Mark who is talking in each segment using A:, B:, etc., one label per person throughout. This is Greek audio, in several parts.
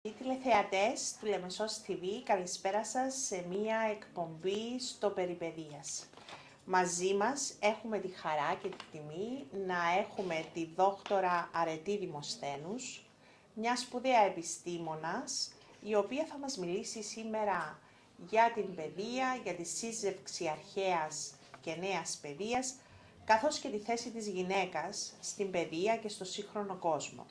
A: Οι τηλεθεατές του Λεμεσός TV, καλησπέρα σας σε μία εκπομπή στο Περιπεδίας. Μαζί μας έχουμε τη χαρά και τη τιμή να έχουμε τη δόκτορα Αρετή Δημοσθένους, μια σπουδαία επιστήμονας, η οποία θα μας μιλήσει σήμερα για την παιδεία, για τη σύζευξη αρχαίας και νέας παιδείας, καθώς και τη θέση της γυναίκας στην παιδεία και στο σύγχρονο κόσμο.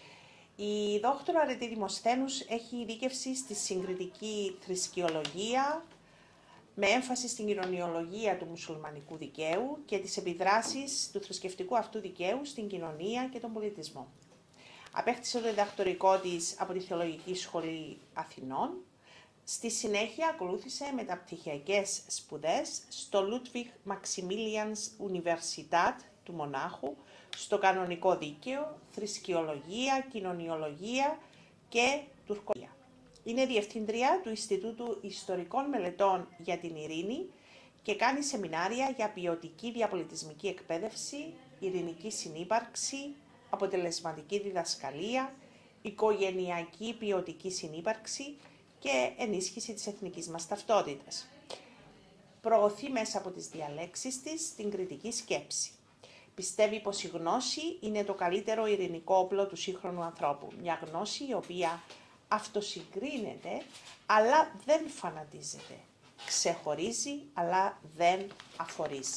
A: Η δόκτωρα Αρετή Δημοσθένους έχει ειδίκευση στη συγκριτική θρησκειολογία, με έμφαση στην κοινωνιολογία του μουσουλμανικού δικαίου και τις επιδράσεις του θρησκευτικού αυτού δικαίου στην κοινωνία και τον πολιτισμό. Απέκτησε το διδακτορικό της από τη Θεολογική Σχολή Αθηνών. Στη συνέχεια ακολούθησε μεταπτυχιακές σπουδές στο Ludwig Maximilians Universität του Μονάχου, στο κανονικό δίκαιο, θρησκειολογία, κοινωνιολογία και τουρκολογία. Είναι διευθύντρια του Ινστιτούτου Ιστορικών Μελετών για την Ειρήνη και κάνει σεμινάρια για ποιοτική διαπολιτισμική εκπαίδευση, ειρηνική συνύπαρξη, αποτελεσματική διδασκαλία, οικογενειακή ποιοτική συνύπαρξη και ενίσχυση της εθνικής μας ταυτότητας. Προωθεί μέσα από τις διαλέξεις της την κριτική σκέψη. Πιστεύει πως η γνώση είναι το καλύτερο ειρηνικό όπλο του σύγχρονου ανθρώπου. Μια γνώση η οποία αυτοσυγκρίνεται, αλλά δεν φανατίζεται. Ξεχωρίζει, αλλά δεν αφορίζει.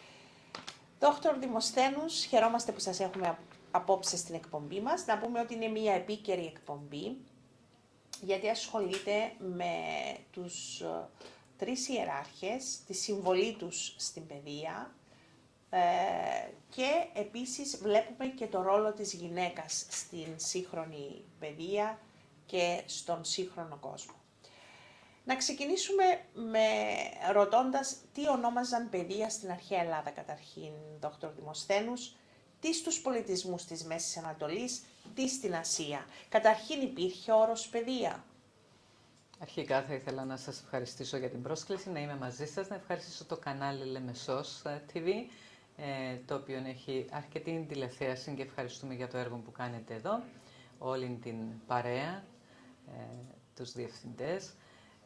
A: Δόκτωρ Δημοσθένους, χαιρόμαστε που σας έχουμε απόψε στην εκπομπή μας. Να πούμε ότι είναι μια επίκαιρη εκπομπή, γιατί ασχολείται με τους τρεις ιεράρχες, τη συμβολή τους στην παιδεία, και επίσης βλέπουμε και το ρόλο της γυναίκας στην σύγχρονη παιδεία και στον σύγχρονο κόσμο. Να ξεκινήσουμε ρωτώντας τι ονόμαζαν παιδεία στην αρχαία Ελλάδα καταρχήν, δόκτωρ Δημοσθένους, τι στους πολιτισμούς της Μέσης Ανατολής, τι στην Ασία. Καταρχήν υπήρχε όρος παιδεία.
B: Αρχικά θα ήθελα να σας ευχαριστήσω για την πρόσκληση, να είμαι μαζί σας, να ευχαριστήσω το κανάλι Λεμεσός TV, το οποίο έχει αρκετή τηλεθέαση και ευχαριστούμε για το έργο που κάνετε εδώ, όλη την παρέα, τους διευθυντές.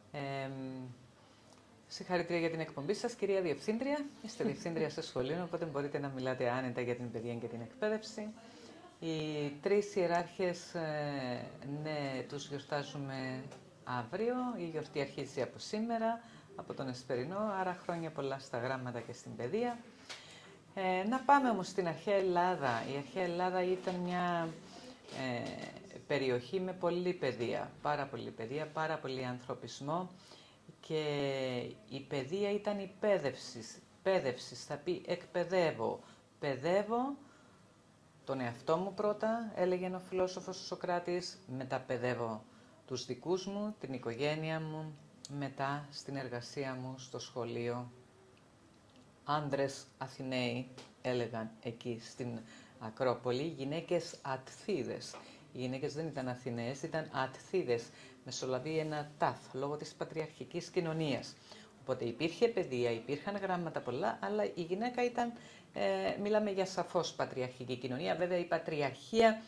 B: Συγχαρητήρια για την εκπομπή σας, κυρία Διευθύντρια. Είστε διευθύντρια στο σχολείο, οπότε μπορείτε να μιλάτε άνετα για την παιδεία και την εκπαίδευση. Οι τρεις ιεράρχες, ναι, τους γιορτάζουμε αύριο. Η γιορτή αρχίζει από σήμερα, από τον Εσπερινό, άρα χρόνια πολλά στα γράμματα και στην παιδεία. Να πάμε όμως στην αρχαία Ελλάδα. Η αρχαία Ελλάδα ήταν μια περιοχή με πολλή παιδεία, πάρα πολύ ανθρωπισμό, και η παιδεία ήταν εκπαίδευσης, θα πει εκπαιδεύω, παιδεύω τον εαυτό μου πρώτα, έλεγε ο φιλόσοφος ο Σωκράτης, μετά παιδεύω τους δικούς μου, την οικογένεια μου, μετά στην εργασία μου, στο σχολείο. Άντρες Αθηναίοι έλεγαν εκεί στην Ακρόπολη, γυναίκες Ατθίδες. Οι γυναίκες δεν ήταν Αθηναίες, ήταν Ατθίδες. Μεσολαβεί ένα τάφ, λόγω της πατριαρχικής κοινωνίας. Οπότε υπήρχε παιδεία, υπήρχαν γράμματα πολλά, αλλά η γυναίκα ήταν, μιλάμε για σαφώς πατριαρχική κοινωνία. Βέβαια η πατριαρχία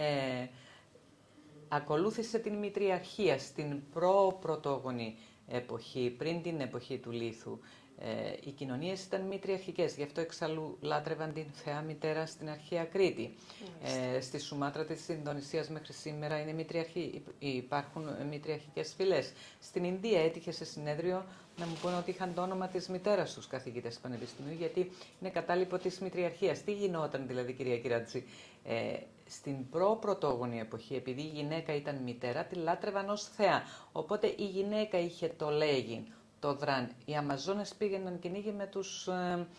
B: ακολούθησε την μητριαρχία στην πρωτόγονη εποχή, πριν την εποχή του Λίθου. Οι κοινωνίες ήταν μητριαρχικές, γι' αυτό εξαλλού λάτρευαν την θεά μητέρα στην αρχαία Κρήτη. Στη Σουμάτρα της Ινδονησίας μέχρι σήμερα υπάρχουν μητριαρχικές φυλές. Στην Ινδία έτυχε σε συνέδριο να μου πούνε ότι είχαν το όνομα της μητέρας τους καθηγητές πανεπιστημίου, γιατί είναι κατάλοιπο της μητριαρχίας. Τι γινόταν δηλαδή, κυρία Κυράτζη? Στην πρωτόγονη εποχή, επειδή η γυναίκα ήταν μητέρα, τη λάτρευαν ως θεά. Οπότε η γυναίκα είχε το λέγειν, το δραν. Οι Αμαζόνες πήγαιναν κυνήγι με τους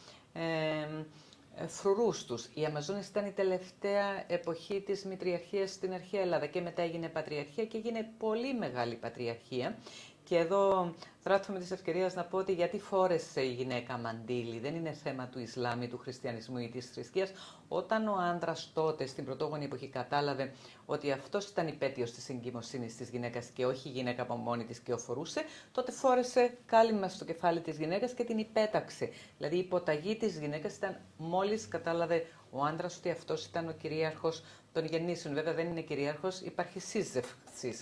B: φρουρούς τους. Οι Αμαζόνες ήταν η τελευταία εποχή της μητριαρχίας στην αρχαία Ελλάδα και μετά έγινε πατριαρχία και έγινε πολύ μεγάλη πατριαρχία. Και εδώ δράττω της ευκαιρίας να πω ότι γιατί φόρεσε η γυναίκα μαντίλι, δεν είναι θέμα του Ισλάμ ή του χριστιανισμού ή της θρησκείας. Όταν ο άντρας τότε στην πρωτόγονη εποχή κατάλαβε ότι αυτός ήταν υπέτειος της εγκυμοσύνης της γυναίκας και όχι η γυναίκα από μόνη της και οφορούσε, τότε φόρεσε κάλυμα στο κεφάλι της γυναίκας και την υπέταξε. Δηλαδή η υποταγή της γυναίκας ήταν μόλις κατάλαβε ο άντρας ότι αυτός ήταν ο κυρίαρχος των γεννήσεων. Βέβαια δεν είναι κυρίαρχος, υπάρχει σύζευξης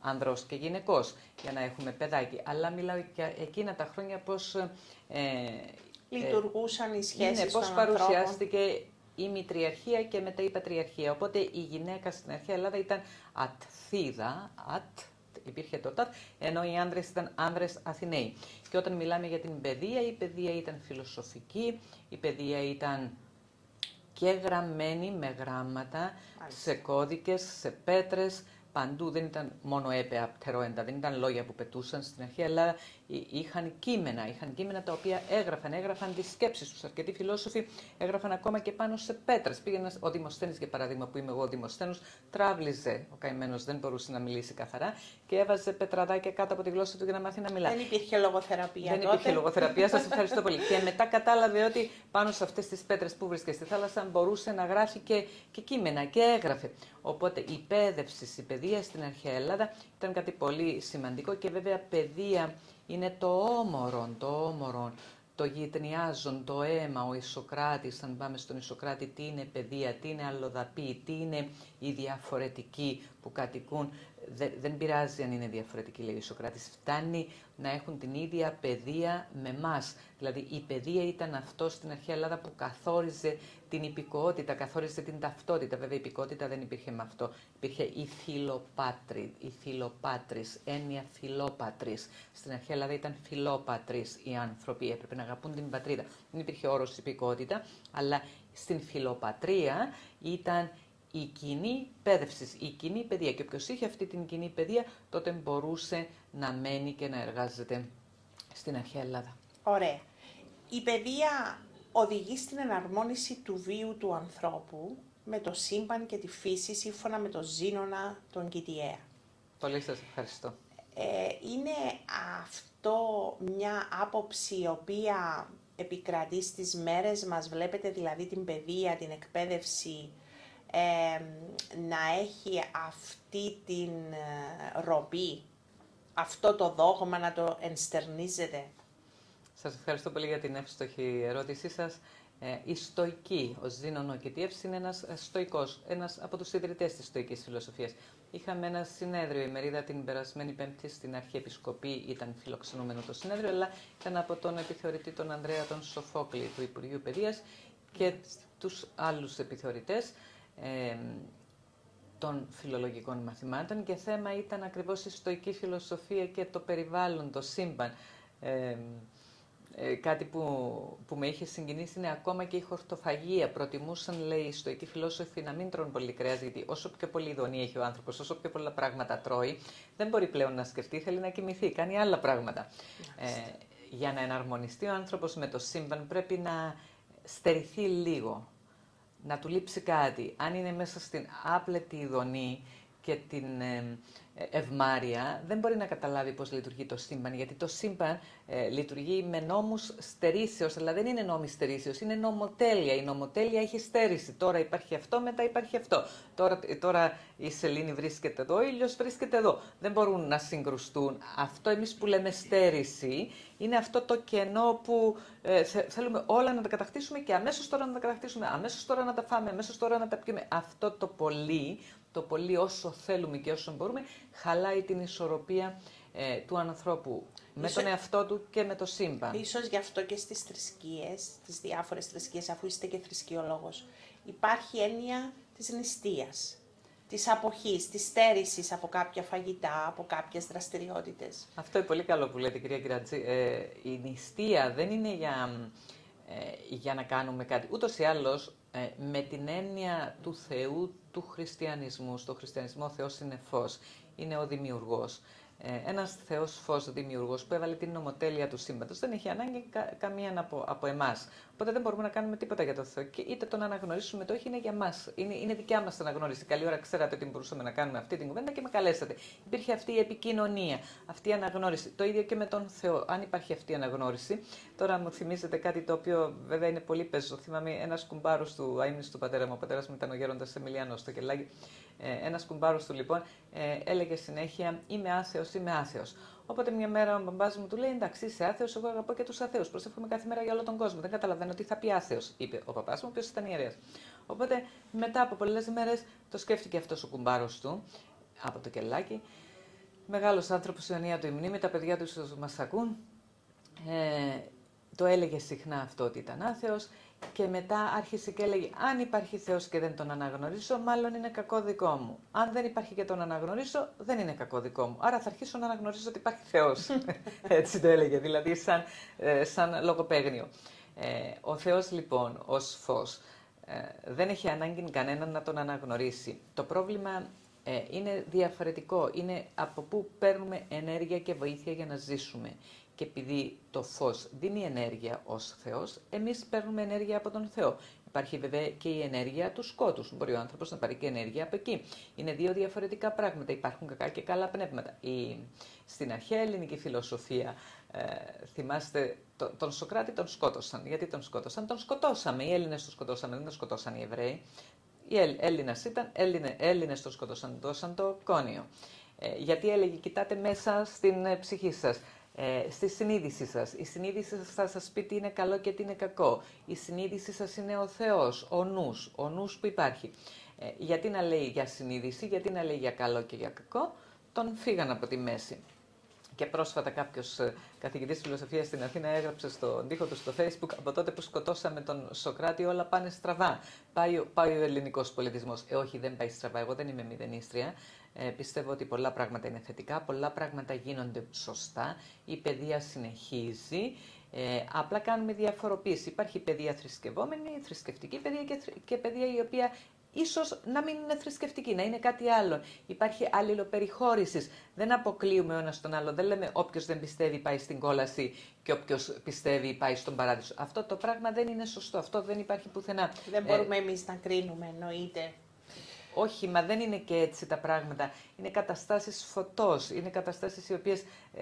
B: ανδρός και γυναικός για να έχουμε παιδάκι. Αλλά μιλάω για εκείνα τα χρόνια πώς
A: λειτουργούσαν οι σχέσεις
B: πώς
A: των
B: παρουσιάστηκε η μητριαρχία και μετά η πατριαρχία. Οπότε η γυναίκα στην αρχαία Ελλάδα ήταν ατθίδα, υπήρχε το τάτ, ενώ οι άνδρες ήταν άνδρες Αθηναίοι. Και όταν μιλάμε για την παιδεία, η παιδεία ήταν φιλοσοφική, η παιδεία ήταν και γραμμένη με γράμματα, σε κώδικες, σε πέτρες, παντού. Δεν ήταν μόνο έπαια πτερόεντα, δεν ήταν λόγια που πετούσαν στην αρχαία Ελλάδα. Είχαν κείμενα τα οποία έγραφαν τις σκέψεις τους. Αρκετοί φιλόσοφοι έγραφαν ακόμα και πάνω σε πέτρες. Πήγαινε ο Δημοσθένης, για παράδειγμα, που είμαι εγώ ο Δημοσθένος, τράβλιζε, ο καημένος δεν μπορούσε να μιλήσει καθαρά και έβαζε πετραδάκια κάτω από τη γλώσσα του για να μάθει να μιλάει.
A: Δεν υπήρχε λογοθεραπεία.
B: Δεν υπήρχε λογοθεραπεία, σας ευχαριστώ πολύ. Και μετά κατάλαβε ότι πάνω σε αυτές τις πέτρες που βρίσκεται στη θάλασσα μπορούσε να γράφει και κείμενα και έγραφε. Οπότε η παιδεία στην αρχαία Ελλάδα ήταν κάτι πολύ σημαντικό και βέβαια παιδεία είναι το όμορον, το γειτνιάζον, το αίμα, ο Ισοκράτης, αν πάμε στον Ισοκράτη, τι είναι παιδεία, τι είναι αλλοδαπή, τι είναι οι διαφορετικοί που κατοικούν. Δεν πειράζει αν είναι διαφορετικοί, λέει ο Ισοκράτης, φτάνει να έχουν την ίδια παιδεία με μας. Δηλαδή η παιδεία ήταν αυτό στην αρχαία Ελλάδα που καθόριζε την υπηκοότητα, καθόριζε την ταυτότητα. Βέβαια η υπηκότητα δεν υπήρχε με αυτό. Υπήρχε η φιλοπάτρις, έννοια φιλόπατρις. Στην αρχαία Ελλάδα ήταν φιλόπατρις οι άνθρωποι, έπρεπε να αγαπούν την πατρίδα. Δεν υπήρχε όρος υπηκότητα, αλλά στην φιλοπατρία ήταν η κοινή πέδευση, η κοινή παιδεία. Και όποιος είχε αυτή την κοινή παιδεία, τότε μπορούσε να μένει και να εργάζεται στην αρχαία Ελλάδα.
A: Ωραία. Η παιδεία οδηγεί στην εναρμόνιση του βίου του ανθρώπου με το σύμπαν και τη φύση, σύμφωνα με τον Ζήνωνα τον Κητιέα.
B: Πολύ σας ευχαριστώ.
A: Είναι αυτό μια άποψη η οποία επικρατεί στις μέρες μας, βλέπετε δηλαδή την παιδεία, την εκπαίδευση, να έχει αυτή την ροπή, αυτό το δόγμα να το ενστερνίζεται.
B: Σας ευχαριστώ πολύ για την εύστοχη ερώτησή σας. Η Στοική, ο Ζήνων Κητιεύς, είναι ένας στοικός, ένας από τους ιδρυτές της στοικής φιλοσοφίας. Είχαμε ένα συνέδριο, η μερίδα την περασμένη Πέμπτη στην Αρχιεπισκοπή, ήταν φιλοξενούμενο το συνέδριο, αλλά ήταν από τον επιθεωρητή τον Ανδρέα τον Σοφόκλη του Υπουργείου Παιδείας και τους άλλους επιθεωρητές των φιλολογικών μαθημάτων και θέμα ήταν ακριβώς η στοική φιλοσοφία και το περιβάλλον, το σύμπαν. Κάτι που με είχε συγκινήσει είναι ακόμα και η χορτοφαγία. Προτιμούσαν, λέει, οι στοικοί φιλόσοφοι να μην τρώνε πολύ κρέας, γιατί όσο πιο πολύ ειδονή έχει ο άνθρωπος, όσο πιο πολλά πράγματα τρώει, δεν μπορεί πλέον να σκεφτεί, θέλει να κοιμηθεί, κάνει άλλα πράγματα. Για να εναρμονιστεί ο άνθρωπος με το σύμπαν πρέπει να στερηθεί λίγο, να του λείψει κάτι. Αν είναι μέσα στην άπλετη ειδονή και την ευμάρεια, δεν μπορεί να καταλάβει πώς λειτουργεί το σύμπαν, γιατί το σύμπαν λειτουργεί με νόμους στερήσεως, αλλά δεν είναι νόμοι στερήσεως, είναι νομοτέλεια. Η νομοτέλεια έχει στέρηση. Τώρα υπάρχει αυτό, μετά υπάρχει αυτό. Τώρα η σελήνη βρίσκεται εδώ, ο ήλιος βρίσκεται εδώ. Δεν μπορούν να συγκρουστούν. Αυτό εμείς που λέμε στέρηση είναι αυτό το κενό που θέλουμε όλα να τα κατακτήσουμε και αμέσως τώρα να τα κατακτήσουμε, αμέσως τώρα να τα φάμε, αμέσως τώρα να τα πιούμε. Αυτό το πολύ όσο θέλουμε και όσο μπορούμε, χαλάει την ισορροπία του ανθρώπου με τον εαυτό του και με το σύμπαν.
A: Ίσως γι' αυτό και στις θρησκείες, τις διάφορες θρησκείες, αφού είστε και θρησκεολόγος, υπάρχει έννοια της νηστείας, της αποχής, της στέρησης από κάποια φαγητά, από κάποιες δραστηριότητες.
B: Αυτό είναι πολύ καλό που λέτε, κυρία Κυρατζή. Η νηστεία δεν είναι για να κάνουμε κάτι. Ούτως ή άλλως, με την έννοια του Θεού, του χριστιανισμού, στο χριστιανισμό ο Θεός είναι φως, είναι ο δημιουργός. Ένας Θεός φως δημιουργός που έβαλε την νομοτέλεια του σύμπαντος δεν έχει ανάγκη καμία από εμάς. Οπότε δεν μπορούμε να κάνουμε τίποτα για το Θεό. Και είτε τον αναγνωρίσουμε το όχι, είναι για μας. Είναι δικιά μας αναγνώριση. Καλή ώρα ξέρατε ότι μπορούσαμε να κάνουμε αυτή την κουβέντα και με καλέσατε. Υπήρχε αυτή η επικοινωνία, αυτή η αναγνώριση. Το ίδιο και με τον Θεό. Αν υπάρχει αυτή η αναγνώριση, τώρα μου θυμίζετε κάτι το οποίο βέβαια είναι πολύ πεζό. Θυμάμαι ένας κουμπάρος του αείμνηστου πατέρα μου. Ο πατέρας μου ήταν ο γέροντας Εμιλιανός στο Κελάγι. Ένας κουμπάρος του λοιπόν έλεγε συνέχεια «Είμαι άθεος, είμαι άθεος». Οπότε μια μέρα ο μπαμπάς μου του λέει «Εντάξει, είσαι άθεος, εγώ αγαπώ και τους αθέους. Προσεύχομαι κάθε μέρα για όλο τον κόσμο. Δεν καταλαβαίνω τι θα πει άθεος», είπε ο παπάς μου, ο οποίος ήταν ιερέας. Οπότε μετά από πολλές μέρες το σκέφτηκε αυτός ο κουμπάρος του από το Κελάκι μεγάλος άνθρωπος, η Ιωνία του η μνήμη, τα παιδιά του ίσως μας ακούν, το έλεγε συχνά αυτό ότι ήταν άθεος και μετά άρχισε και έλεγε αν υπάρχει Θεός και δεν τον αναγνωρίσω, μάλλον είναι κακό δικό μου. Αν δεν υπάρχει και τον αναγνωρίσω, δεν είναι κακό δικό μου. Άρα θα αρχίσω να αναγνωρίζω ότι υπάρχει Θεός. Έτσι το έλεγε, δηλαδή σαν λογοπαίγνιο. Ο Θεός λοιπόν ως φως δεν έχει ανάγκη κανέναν να τον αναγνωρίσει. Το πρόβλημα είναι διαφορετικό, είναι από πού παίρνουμε ενέργεια και βοήθεια για να ζήσουμε. Και επειδή το φως δίνει ενέργεια ως Θεός, εμείς παίρνουμε ενέργεια από τον Θεό. Υπάρχει βέβαια και η ενέργεια του σκότους. Μπορεί ο άνθρωπος να πάρει και ενέργεια από εκεί. Είναι δύο διαφορετικά πράγματα. Υπάρχουν κακά και καλά πνεύματα. Στην αρχαία ελληνική φιλοσοφία, θυμάστε, τον Σωκράτη τον σκότωσαν. Γιατί τον σκότωσαν? Τον σκοτώσαμε. Οι Έλληνες τον σκοτώσαμε, δεν τον σκοτώσαν οι Εβραίοι. Οι Έλληνας ήταν, Έλληνες τον σκοτώσαν, δώσαν το κόνιο. Γιατί έλεγε, κοιτάτε μέσα στην ψυχή σας. Στη συνείδησή σας. Η συνείδηση σας θα σας πει τι είναι καλό και τι είναι κακό. Η συνείδηση σας είναι ο Θεός, ο νους που υπάρχει. Γιατί να λέει για συνείδηση, γιατί να λέει για καλό και για κακό, τον φύγαν από τη μέση. Και πρόσφατα κάποιος καθηγητής φιλοσοφίας στην Αθήνα έγραψε στον τοίχο του στο Facebook, από τότε που σκοτώσαμε τον Σωκράτη όλα πάνε στραβά. Πάει ο ελληνικός πολιτισμός. Όχι, δεν πάει στραβά. Εγώ δεν είμαι μηδενίστρια. Πιστεύω ότι πολλά πράγματα είναι θετικά, πολλά πράγματα γίνονται σωστά. Η παιδεία συνεχίζει. Απλά κάνουμε διαφοροποίηση. Υπάρχει παιδεία θρησκευόμενη, θρησκευτική παιδεία και παιδεία η οποία ίσως να μην είναι θρησκευτική, να είναι κάτι άλλο. Υπάρχει αλληλοπεριχώρηση. Δεν αποκλείουμε ο ένας τον άλλο. Δεν λέμε όποιος δεν πιστεύει πάει στην κόλαση και όποιος πιστεύει πάει στον παράδεισο. Αυτό το πράγμα δεν είναι σωστό. Αυτό δεν υπάρχει πουθενά.
A: Δεν μπορούμε εμείς να κρίνουμε, εννοείται.
B: Όχι, μα δεν είναι και έτσι τα πράγματα. Είναι καταστάσεις φωτός. Είναι καταστάσεις οι οποίες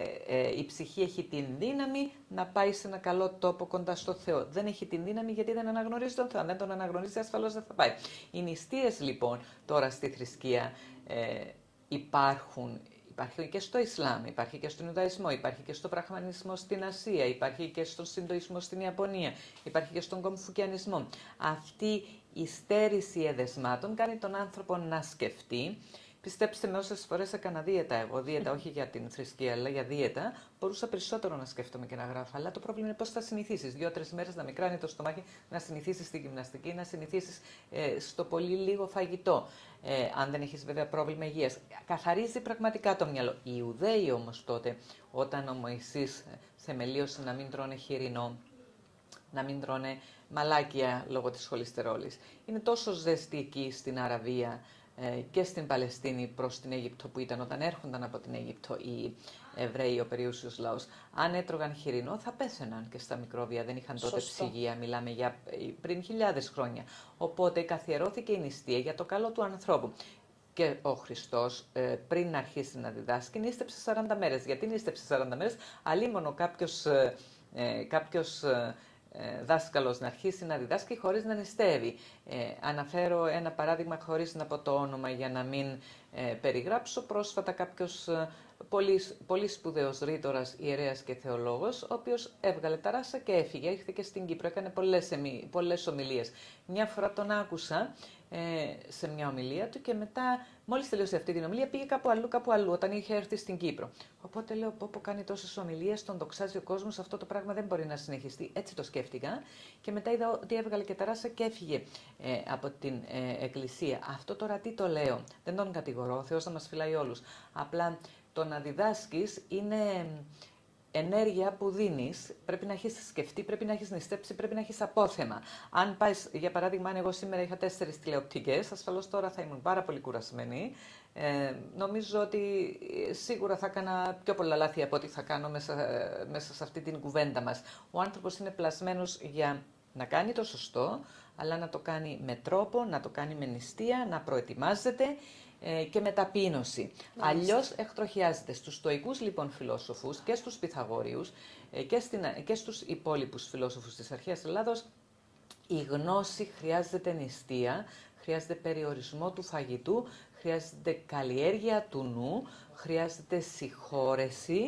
B: η ψυχή έχει την δύναμη να πάει σε ένα καλό τόπο κοντά στο Θεό. Δεν έχει την δύναμη γιατί δεν αναγνωρίζει τον Θεό. Αν δεν τον αναγνωρίζει, ασφαλώς δεν θα πάει. Οι νηστείες λοιπόν τώρα στη θρησκεία υπάρχουν. Υπάρχει και στο Ισλάμ, υπάρχει και στον Ιουδαϊσμό, υπάρχει και στο Βραχμανισμό στην Ασία, υπάρχει και στον Σιντοϊσμό στην Ιαπωνία, υπάρχει και στον Κομφουκιανισμό. Αυτή η στέρηση εδεσμάτων κάνει τον άνθρωπο να σκεφτεί. Πιστέψτε με, όσες φορές έκανα δίαιτα εγώ, δίαιτα όχι για την θρησκεία, αλλά για δίαιτα, μπορούσα περισσότερο να σκέφτομαι και να γράφω. Αλλά το πρόβλημα είναι πώς θα συνηθίσεις. 2-3 μέρες να μικράνει το στομάχι, να συνηθίσεις στη γυμναστική, να συνηθίσεις στο πολύ λίγο φαγητό. Αν δεν έχεις βέβαια πρόβλημα υγείας. Καθαρίζει πραγματικά το μυαλό. Οι Ιουδαίοι όμως τότε, όταν ο Μωυσής θεμελίωσε να μην τρώνε χοιρινό, να μην τρώνε μαλάκια λόγω της χολυστερόλης, είναι τόσο ζεστή εκεί στην Αραβία και στην Παλαιστίνη προς την Αίγυπτο που ήταν όταν έρχονταν από την Αίγυπτο οι Εβραίοι, ο περιούσιος λαός, αν έτρωγαν χοιρινό θα πέθαιναν και στα μικρόβια, δεν είχαν τότε ψυγεία, μιλάμε για πριν χιλιάδες χρόνια. Οπότε καθιερώθηκε η νηστεία για το καλό του ανθρώπου. Και ο Χριστός πριν αρχίσει να διδάσκει νήστεψε 40 μέρες. Γιατί νήστεψε 40 μέρες? Αλίμονο κάποιος δάσκαλος να αρχίσει να διδάσκει χωρίς να νηστεύει. Αναφέρω ένα παράδειγμα χωρίς να πω το όνομα για να μην περιγράψω. Πρόσφατα κάποιος πολύ σπουδαίος ρήτορας, ιερέας και θεολόγος, ο οποίος έβγαλε τα ράσα και έφυγε, ήρθε και στην Κύπρο, έκανε πολλές ομιλίες. Μια φορά τον άκουσα σε μια ομιλία του και μετά, μόλις τελείωσε αυτή την ομιλία, πήγε κάπου αλλού, όταν είχε έρθει στην Κύπρο. Οπότε λέω, πω κάνει τόσες ομιλίες, τον δοξάζει ο κόσμος, αυτό το πράγμα δεν μπορεί να συνεχιστεί. Έτσι το σκέφτηκα και μετά είδα ότι έβγαλε και τα ράσα και έφυγε από την εκκλησία. Αυτό τώρα τι το λέω? Δεν τον κατηγορώ, ο Θεός θα μας φυλάει όλους. Απλά το να διδάσκεις είναι ενέργεια που δίνεις, πρέπει να έχεις σκεφτεί, πρέπει να έχεις νηστέψει, πρέπει να έχεις απόθεμα. Αν πάει, για παράδειγμα, αν εγώ σήμερα είχα 4 τηλεοπτικές, ασφαλώς τώρα θα ήμουν πάρα πολύ κουρασμένη. Νομίζω ότι σίγουρα θα έκανα πιο πολλά λάθη από ό,τι θα κάνω μέσα σε αυτή την κουβέντα μας. Ο άνθρωπος είναι πλασμένος για να κάνει το σωστό, αλλά να το κάνει με τρόπο, να το κάνει με νηστεία, να προετοιμάζεται και με ταπείνωση. Αλλιώς εκτροχιάζεται. Στους στοικούς λοιπόν φιλόσοφους και στους Πυθαγόριους και στους υπόλοιπους φιλόσοφους της αρχαίας Ελλάδος, η γνώση χρειάζεται νηστεία, χρειάζεται περιορισμό του φαγητού, χρειάζεται καλλιέργεια του νου, χρειάζεται συγχώρεση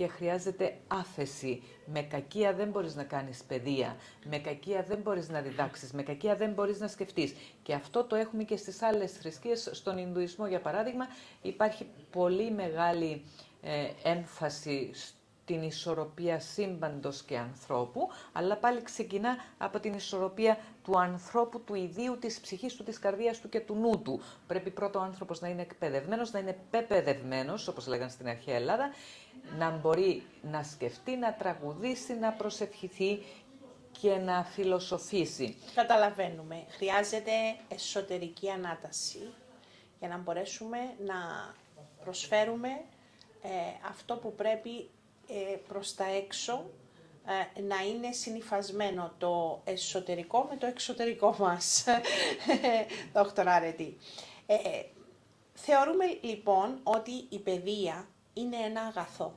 B: και χρειάζεται άφεση. Με κακία δεν μπορείς να κάνεις παιδεία, με κακία δεν μπορείς να διδάξεις, με κακία δεν μπορείς να σκεφτείς. Και αυτό το έχουμε και στις άλλες θρησκείες. Στον Ινδουισμό, για παράδειγμα, υπάρχει πολύ μεγάλη έμφαση την ισορροπία σύμπαντος και ανθρώπου, αλλά πάλι ξεκινά από την ισορροπία του ανθρώπου, του ιδίου, της ψυχής του, της καρδίας του και του νου του. Πρέπει πρώτο ο άνθρωπος να είναι εκπαιδευμένος, να είναι πεπαιδευμένος, όπως λέγανε στην αρχαία Ελλάδα, να μπορεί να σκεφτεί, να τραγουδήσει, να προσευχηθεί και να φιλοσοφήσει.
A: Καταλαβαίνουμε. Χρειάζεται εσωτερική ανάταση για να μπορέσουμε να προσφέρουμε αυτό που πρέπει προς τα έξω, να είναι συνυφασμένο το εσωτερικό με το εξωτερικό μας, δόκτωρα Αρετή. Θεωρούμε λοιπόν ότι η παιδεία είναι ένα αγαθό.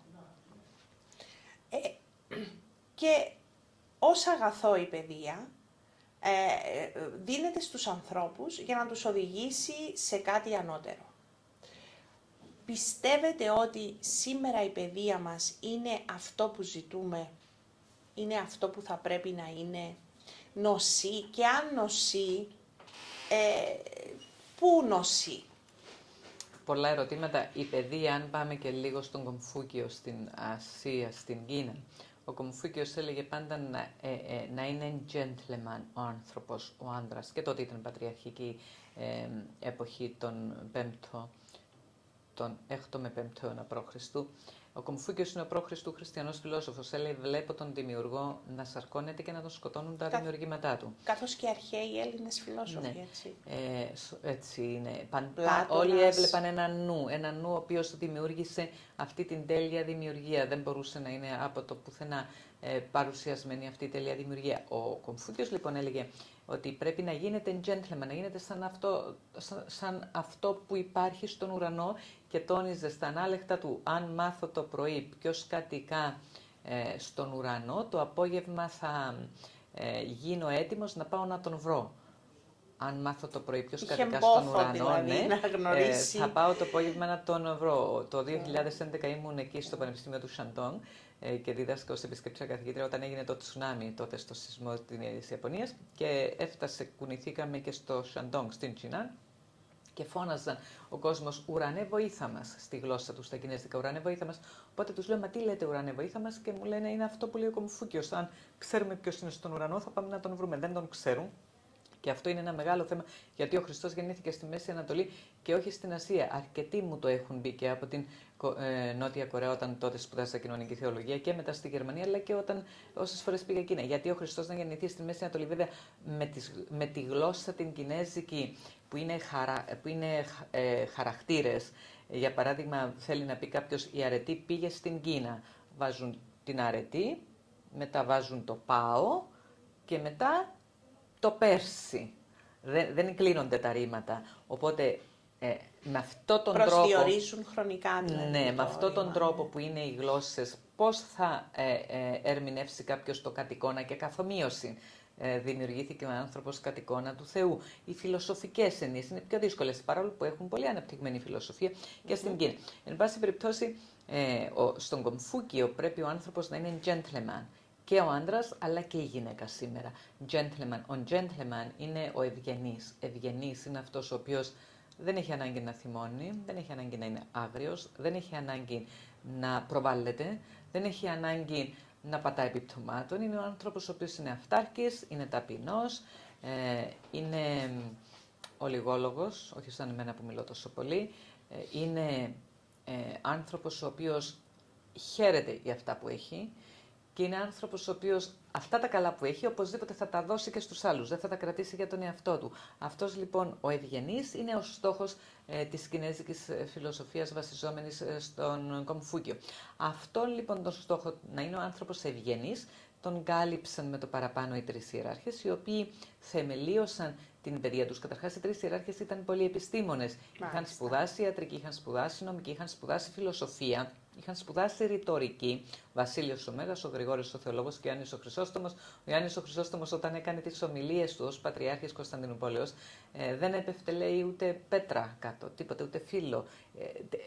A: Και ως αγαθό η παιδεία δίνεται στους ανθρώπους για να τους οδηγήσει σε κάτι ανώτερο. Πιστεύετε ότι σήμερα η παιδεία μας είναι αυτό που ζητούμε, είναι αυτό που θα πρέπει να είναι, νοσεί, και αν νοσεί, πού νοσεί?
B: Πολλά ερωτήματα. Η παιδεία, αν πάμε και λίγο στον Κομφούκιο στην Ασία, στην Κίνα, ο Κομφούκιος έλεγε πάντα να είναι gentleman ο άνθρωπος, ο άντρας, και τότε ήταν πατριαρχική εποχή τον 6ο με 5ο αιώνα π.Χ. Ο Κομφούκιος είναι ο π.Χ. χριστιανός φιλόσοφος. Έλεγε: βλέπω τον δημιουργό να σαρκώνεται και να τον σκοτώνουν τα δημιουργήματά του.
A: Καθώς και αρχαίοι Έλληνες φιλόσοφοι,
B: ναι.
A: έτσι.
B: Έτσι είναι.
A: Πλάτωνας.
B: Όλοι έβλεπαν ένα νου ο οποίος δημιούργησε αυτή την τέλεια δημιουργία. Δεν μπορούσε να είναι από το πουθενά παρουσιασμένη αυτή η τέλεια δημιουργία. Ο Κομφούκιος λοιπόν έλεγε ότι πρέπει να γίνεται gentleman, να γίνεται σαν αυτό που υπάρχει στον ουρανό, και τόνιζε στα ανάλεκτα του: αν μάθω το πρωί ποιος κατοικά στον ουρανό, το απόγευμα θα γίνω έτοιμος να πάω να τον βρω. Αν μάθω το πρωί ποιος κατοικά στον ουρανό,
A: δηλαδή,
B: θα πάω το απόγευμα να τον βρω. Το 2011 ήμουν εκεί στο Πανεπιστήμιο του Σαντόγκ και δίδασκα ως επισκεπτήσα καθηγήτρια όταν έγινε το τσουνάμι τότε στο σεισμό της Ιαπωνίας, και κουνηθήκαμε και στο Σαντόγκ στην Τσινάν και φώναζαν ο κόσμος «Ουρανέ, βοήθα μας», στη γλώσσα του, στα κινέζικα, «Ουρανέ, βοήθα μας». Οπότε τους λέω «Μα τι λέτε ουρανέ, βοήθα μας?» Και μου λένε «Είναι αυτό που λέει ο Κομφούκιος, αν ξέρουμε ποιος είναι στον ουρανό θα πάμε να τον βρούμε». Δεν τον ξέρουν. Και αυτό είναι ένα μεγάλο θέμα, γιατί ο Χριστός γεννήθηκε στη Μέση Ανατολή και όχι στην Ασία. Αρκετοί μου το έχουν μπει και από την Νότια Κορέα, όταν τότε σπουδάζα κοινωνική θεολογία, και μετά στη Γερμανία, αλλά και όσες φορές πήγα Κίνα. Γιατί ο Χριστός να γεννηθεί στη Μέση Ανατολή, βέβαια με τη γλώσσα την κινέζικη, που είναι χαρακτήρες. Για παράδειγμα, θέλει να πει κάποιος η αρετή πήγε στην Κίνα. Βάζουν την αρετή, μετά βάζουν το πάω και μετά το πέρσι. Δεν κλείνονται τα ρήματα. Οπότε με αυτόν τον τρόπο...
A: Προσδιορίζουν χρονικά δηλαδή.
B: Ναι, με αυτόν τον τρόπο που είναι οι γλώσσες, πώς θα ερμηνεύσει κάποιος το κατ' εικόνα και καθομοίωση. Δημιουργήθηκε ο άνθρωπος κατ' εικόνα του Θεού. Οι φιλοσοφικές ενίες είναι πιο δύσκολες, παρόλο που έχουν πολύ αναπτυγμένη φιλοσοφία και στην Κίνα. Εν πάση περιπτώσει, στον Κομφούκιο πρέπει ο άνθρωπος να είναι gentleman. Και ο άντρας, αλλά και η γυναίκα σήμερα. Gentleman. Ο gentleman είναι ο ευγενής. Ευγενής είναι αυτός ο οποίος δεν έχει ανάγκη να θυμώνει, δεν έχει ανάγκη να είναι άγριος, δεν έχει ανάγκη να προβάλλεται, δεν έχει ανάγκη να πατάει επιπτωμάτων. Είναι ο άνθρωπος ο οποίος είναι αυτάρκης, είναι ταπεινός, είναι ολιγόλογος, όχι σαν εμένα που μιλώ τόσο πολύ, είναι άνθρωπος ο οποίος χαίρεται για αυτά που έχει, και είναι άνθρωπος ο οποίος αυτά τα καλά που έχει οπωσδήποτε θα τα δώσει και στους άλλους, δεν θα τα κρατήσει για τον εαυτό του. Αυτός λοιπόν ο ευγενής είναι ο στόχος της κινέζικης φιλοσοφίας βασιζόμενης στον Κομφούκιο. Αυτό λοιπόν τον στόχο, να είναι ο άνθρωπος ευγενής, τον κάλυψαν με το παραπάνω οι τρεις ιεράρχες, οι οποίοι θεμελίωσαν την παιδεία τους. Καταρχάς, οι τρεις ιεράρχες ήταν πολλοί επιστήμονες. Είχαν σπουδάσει ιατρική, είχαν σπουδάσει νομική, είχαν σπουδάσει φιλοσοφία, είχαν σπουδάσει ρητορική. Βασίλειος ο Μέγας, ο Γρηγόρης ο Θεολόγος και ο Ιωάννης ο Χρυσόστομος. Ο Ιωάννης ο Χρυσόστομος, όταν έκανε τις ομιλίες του ως Πατριάρχης Κωνσταντινουπόλεως, δεν έπεφτε, λέει, ούτε πέτρα κάτω, τίποτε, ούτε φύλλο.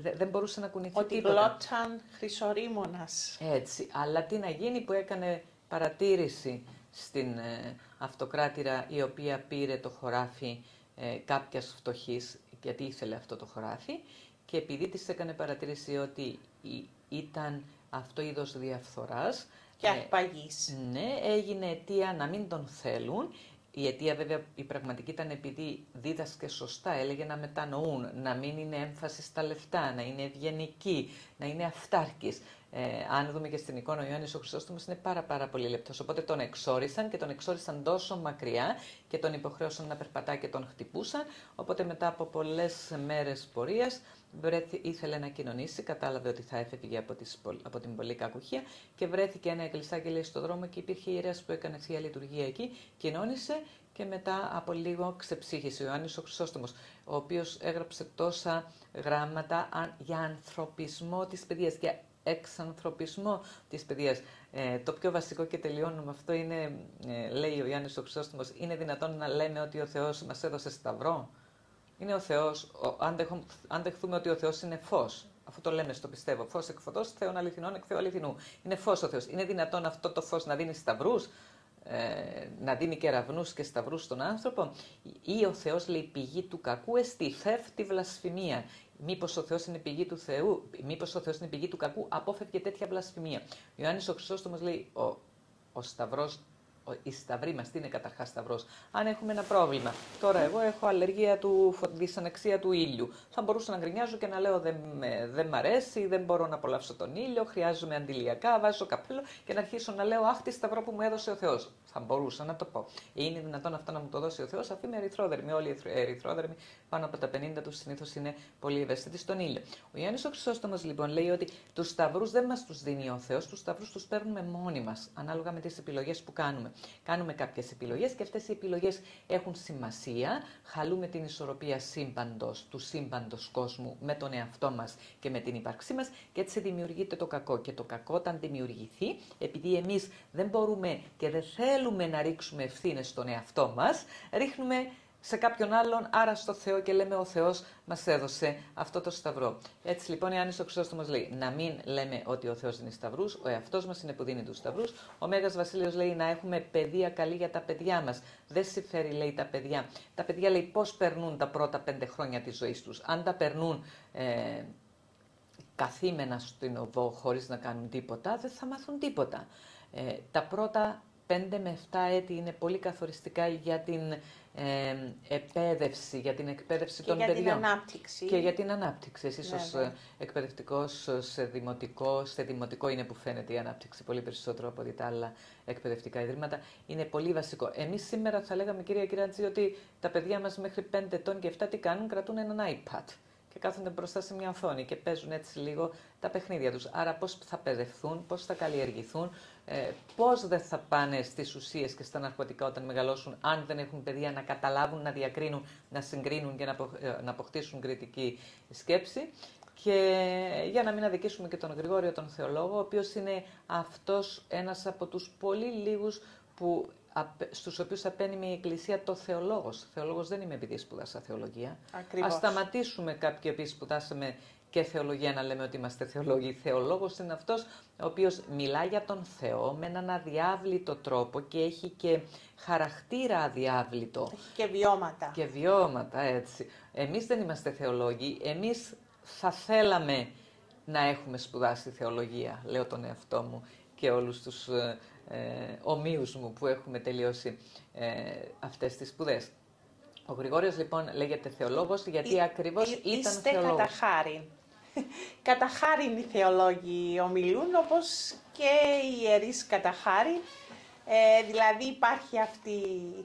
B: δεν μπορούσε να κουνηθεί
A: Ότι
B: τίποτα.
A: γλώτταν χρυσορίμωνας.
B: Έτσι, αλλά τι να γίνει που έκανε παρατήρηση στην αυτοκράτηρα η οποία πήρε το χωράφι κάποιας φτωχής, γιατί ήθελε αυτό το χωράφι, και επειδή της έκανε παρατήρηση ότι ήταν αυτό είδος διαφθοράς
A: Και αρπαγής.
B: ναι, έγινε αιτία να μην τον θέλουν. Η αιτία βέβαια η πραγματική ήταν επειδή δίδασκε σωστά, έλεγε να μετανοούν, να μην είναι έμφαση στα λεφτά, να είναι ευγενική, να είναι αυτάρκης. Αν δούμε και στην εικόνα, ο Ιωάννης ο Χρυσόστομος είναι πάρα πολύ λεπτός, οπότε τον εξόρισαν και τον εξόρισαν τόσο μακριά και τον υποχρέωσαν να περπατά και τον χτυπούσαν, οπότε μετά από πολλές μέρες πορείας ήθελε να κοινωνήσει, κατάλαβε ότι θα έφευγε από την πολλή κακουχία και βρέθηκε ένα εκκλησάκι, λέει, στο δρόμο και υπήρχε ιερέας που έκανε θεία λειτουργία εκεί, κοινώνησε και μετά από λίγο ξεψύχησε. Ο Ιωάννης ο Χρυσόστομος, ο οποίος έγραψε τόσα γράμματα για ανθρωπισμό της παιδείας, για εξανθρωπισμό της παιδείας. Το πιο βασικό, και τελειώνω με αυτό, είναι, λέει ο Ιωάννης ο Χρυσόστομος, είναι δυνατόν να λέμε ότι ο Θεός μας έδωσε σταυρό? Είναι ο Θεός, αν δεχθούμε ότι ο Θεός είναι φως, αφού το λέμε στο πιστεύω, φως εκ φωτός, Θεόν αληθινών εκ Θεού αληθινού. Είναι φως ο Θεός. Είναι δυνατόν αυτό το φως να δίνει σταυρούς, να δίνει κεραυνούς και σταυρούς στον άνθρωπο? Ή ο Θεός, λέει, πηγή του κακού εστί, φεύγει βλασφημία. Μήπως ο Θεός είναι πηγή του Θεού, μήπως ο Θεός είναι πηγή του κακού, απόφευγε τέτοια βλασφημία. Ο Ιωάννης ο Χρυσόστομος λέει, ο σταυρός, η σταυρή μας τι είναι καταρχάς σταυρός? Αν έχουμε ένα πρόβλημα, τώρα εγώ έχω αλλεργία δυσανεξία του ήλιου, θα μπορούσα να γκρινιάζω και να λέω δεν μ' αρέσει, δεν μπορώ να απολαύσω τον ήλιο, χρειάζομαι αντιλιακά, βάζω καπέλο και να αρχίσω να λέω αχ, τι σταυρό που μου έδωσε ο Θεός. Θα μπορούσα να το πω. Είναι δυνατόν αυτό να μου το δώσει ο Θεός? Αφού είμαι ερυθρόδερμη, όλοι οι ερυθρόδερμοι πάνω από τα 50 τους συνήθως είναι πολύ ευαίσθητοι στον ήλιο. Ο Ιωάννης ο Χρυσόστομος λοιπόν λέει ότι τους σταυρούς δεν μας τους δίνει ο Θεός, τους σταυρούς τους παίρνουμε μόνοι μας, ανάλογα με τις επιλογές που κάνουμε. Κάνουμε κάποιες επιλογές και αυτές οι επιλογές έχουν σημασία. Χαλούμε την ισορροπία του σύμπαντος κόσμου με τον εαυτό μας και με την ύπαρξή μας και έτσι δημιουργείται το κακό. Και το κακό όταν δημιουργηθεί, επειδή εμείς δεν μπορούμε και δεν θέλουμε να ρίξουμε ευθύνες στον εαυτό μας, ρίχνουμε σε κάποιον άλλον, άρα στο Θεό, και λέμε ο Θεός μας έδωσε αυτό το σταυρό. Έτσι λοιπόν ο Ιωάννης ο Χρυσόστομος λέει να μην λέμε ότι ο Θεός δίνει σταυρούς, ο εαυτός μας είναι που δίνει τους σταυρούς. Ο Μέγας Βασίλειος λέει να έχουμε παιδεία καλή για τα παιδιά μας. Δεν συμφέρει, λέει, τα παιδιά. Τα παιδιά, λέει, πώς περνούν τα πρώτα 5 χρόνια της ζωής τους? Αν τα περνούν καθήμενα στην οδό χωρίς να κάνουν τίποτα, δεν θα μάθουν τίποτα. Τα πρώτα 5 με 7 έτη είναι πολύ καθοριστικά για την εκπαίδευση, για την εκπαίδευση των παιδιών.
A: Και για την ανάπτυξη.
B: Και για την ανάπτυξη. Εσείς ως εκπαιδευτικός σε δημοτικό είναι που φαίνεται η ανάπτυξη πολύ περισσότερο από τα άλλα εκπαιδευτικά ιδρύματα. Είναι πολύ βασικό. Εμείς σήμερα θα λέγαμε, κυρία Κυράτζη, ότι τα παιδιά μας μέχρι 5 ετών και 7 τι κάνουν? Κρατούν έναν iPad και κάθονται μπροστά σε μια οθόνη και παίζουν έτσι λίγο τα παιχνίδια τους. Άρα πώς θα παιδευθούν, πώς θα καλλιεργηθούν, πώς δεν θα πάνε στις ουσίες και στα ναρκωτικά όταν μεγαλώσουν, αν δεν έχουν παιδεία να καταλάβουν, να διακρίνουν, να συγκρίνουν και να αποκτήσουν κριτική σκέψη. Και για να μην αδικήσουμε και τον Γρηγόριο τον θεολόγο, ο οποίος είναι αυτός ένας από τους πολύ λίγους στους οποίους απένιμε η Εκκλησία το θεολόγος. Θεολόγος δεν είμαι επειδή σπουδάσα θεολογία.
A: Ακριβώς.
B: Ας σταματήσουμε κάποιοι οποίοι σπουδάσαμε και θεολογία να λέμε ότι είμαστε θεολόγοι. Θεολόγος είναι αυτός ο οποίος μιλά για τον Θεό με έναν αδιάβλητο τρόπο και έχει και χαρακτήρα αδιάβλητο.
A: Έχει και βιώματα.
B: Και βιώματα, έτσι. Εμείς δεν είμαστε θεολόγοι. Εμείς θα θέλαμε να έχουμε σπουδάσει θεολογία, λέω τον εαυτό μου και όλους τους ομοίους μου που έχουμε τελειώσει αυτές τις σπουδές. Ο Γρηγόριος λοιπόν λέγεται θεολόγος γιατί ακριβώς ήταν θεολόγος.
A: Κατά χάριν. Κατά χάριν οι θεολόγοι ομιλούν, όπως και οι ιερείς κατά χάριν. Δηλαδή υπάρχει αυτή η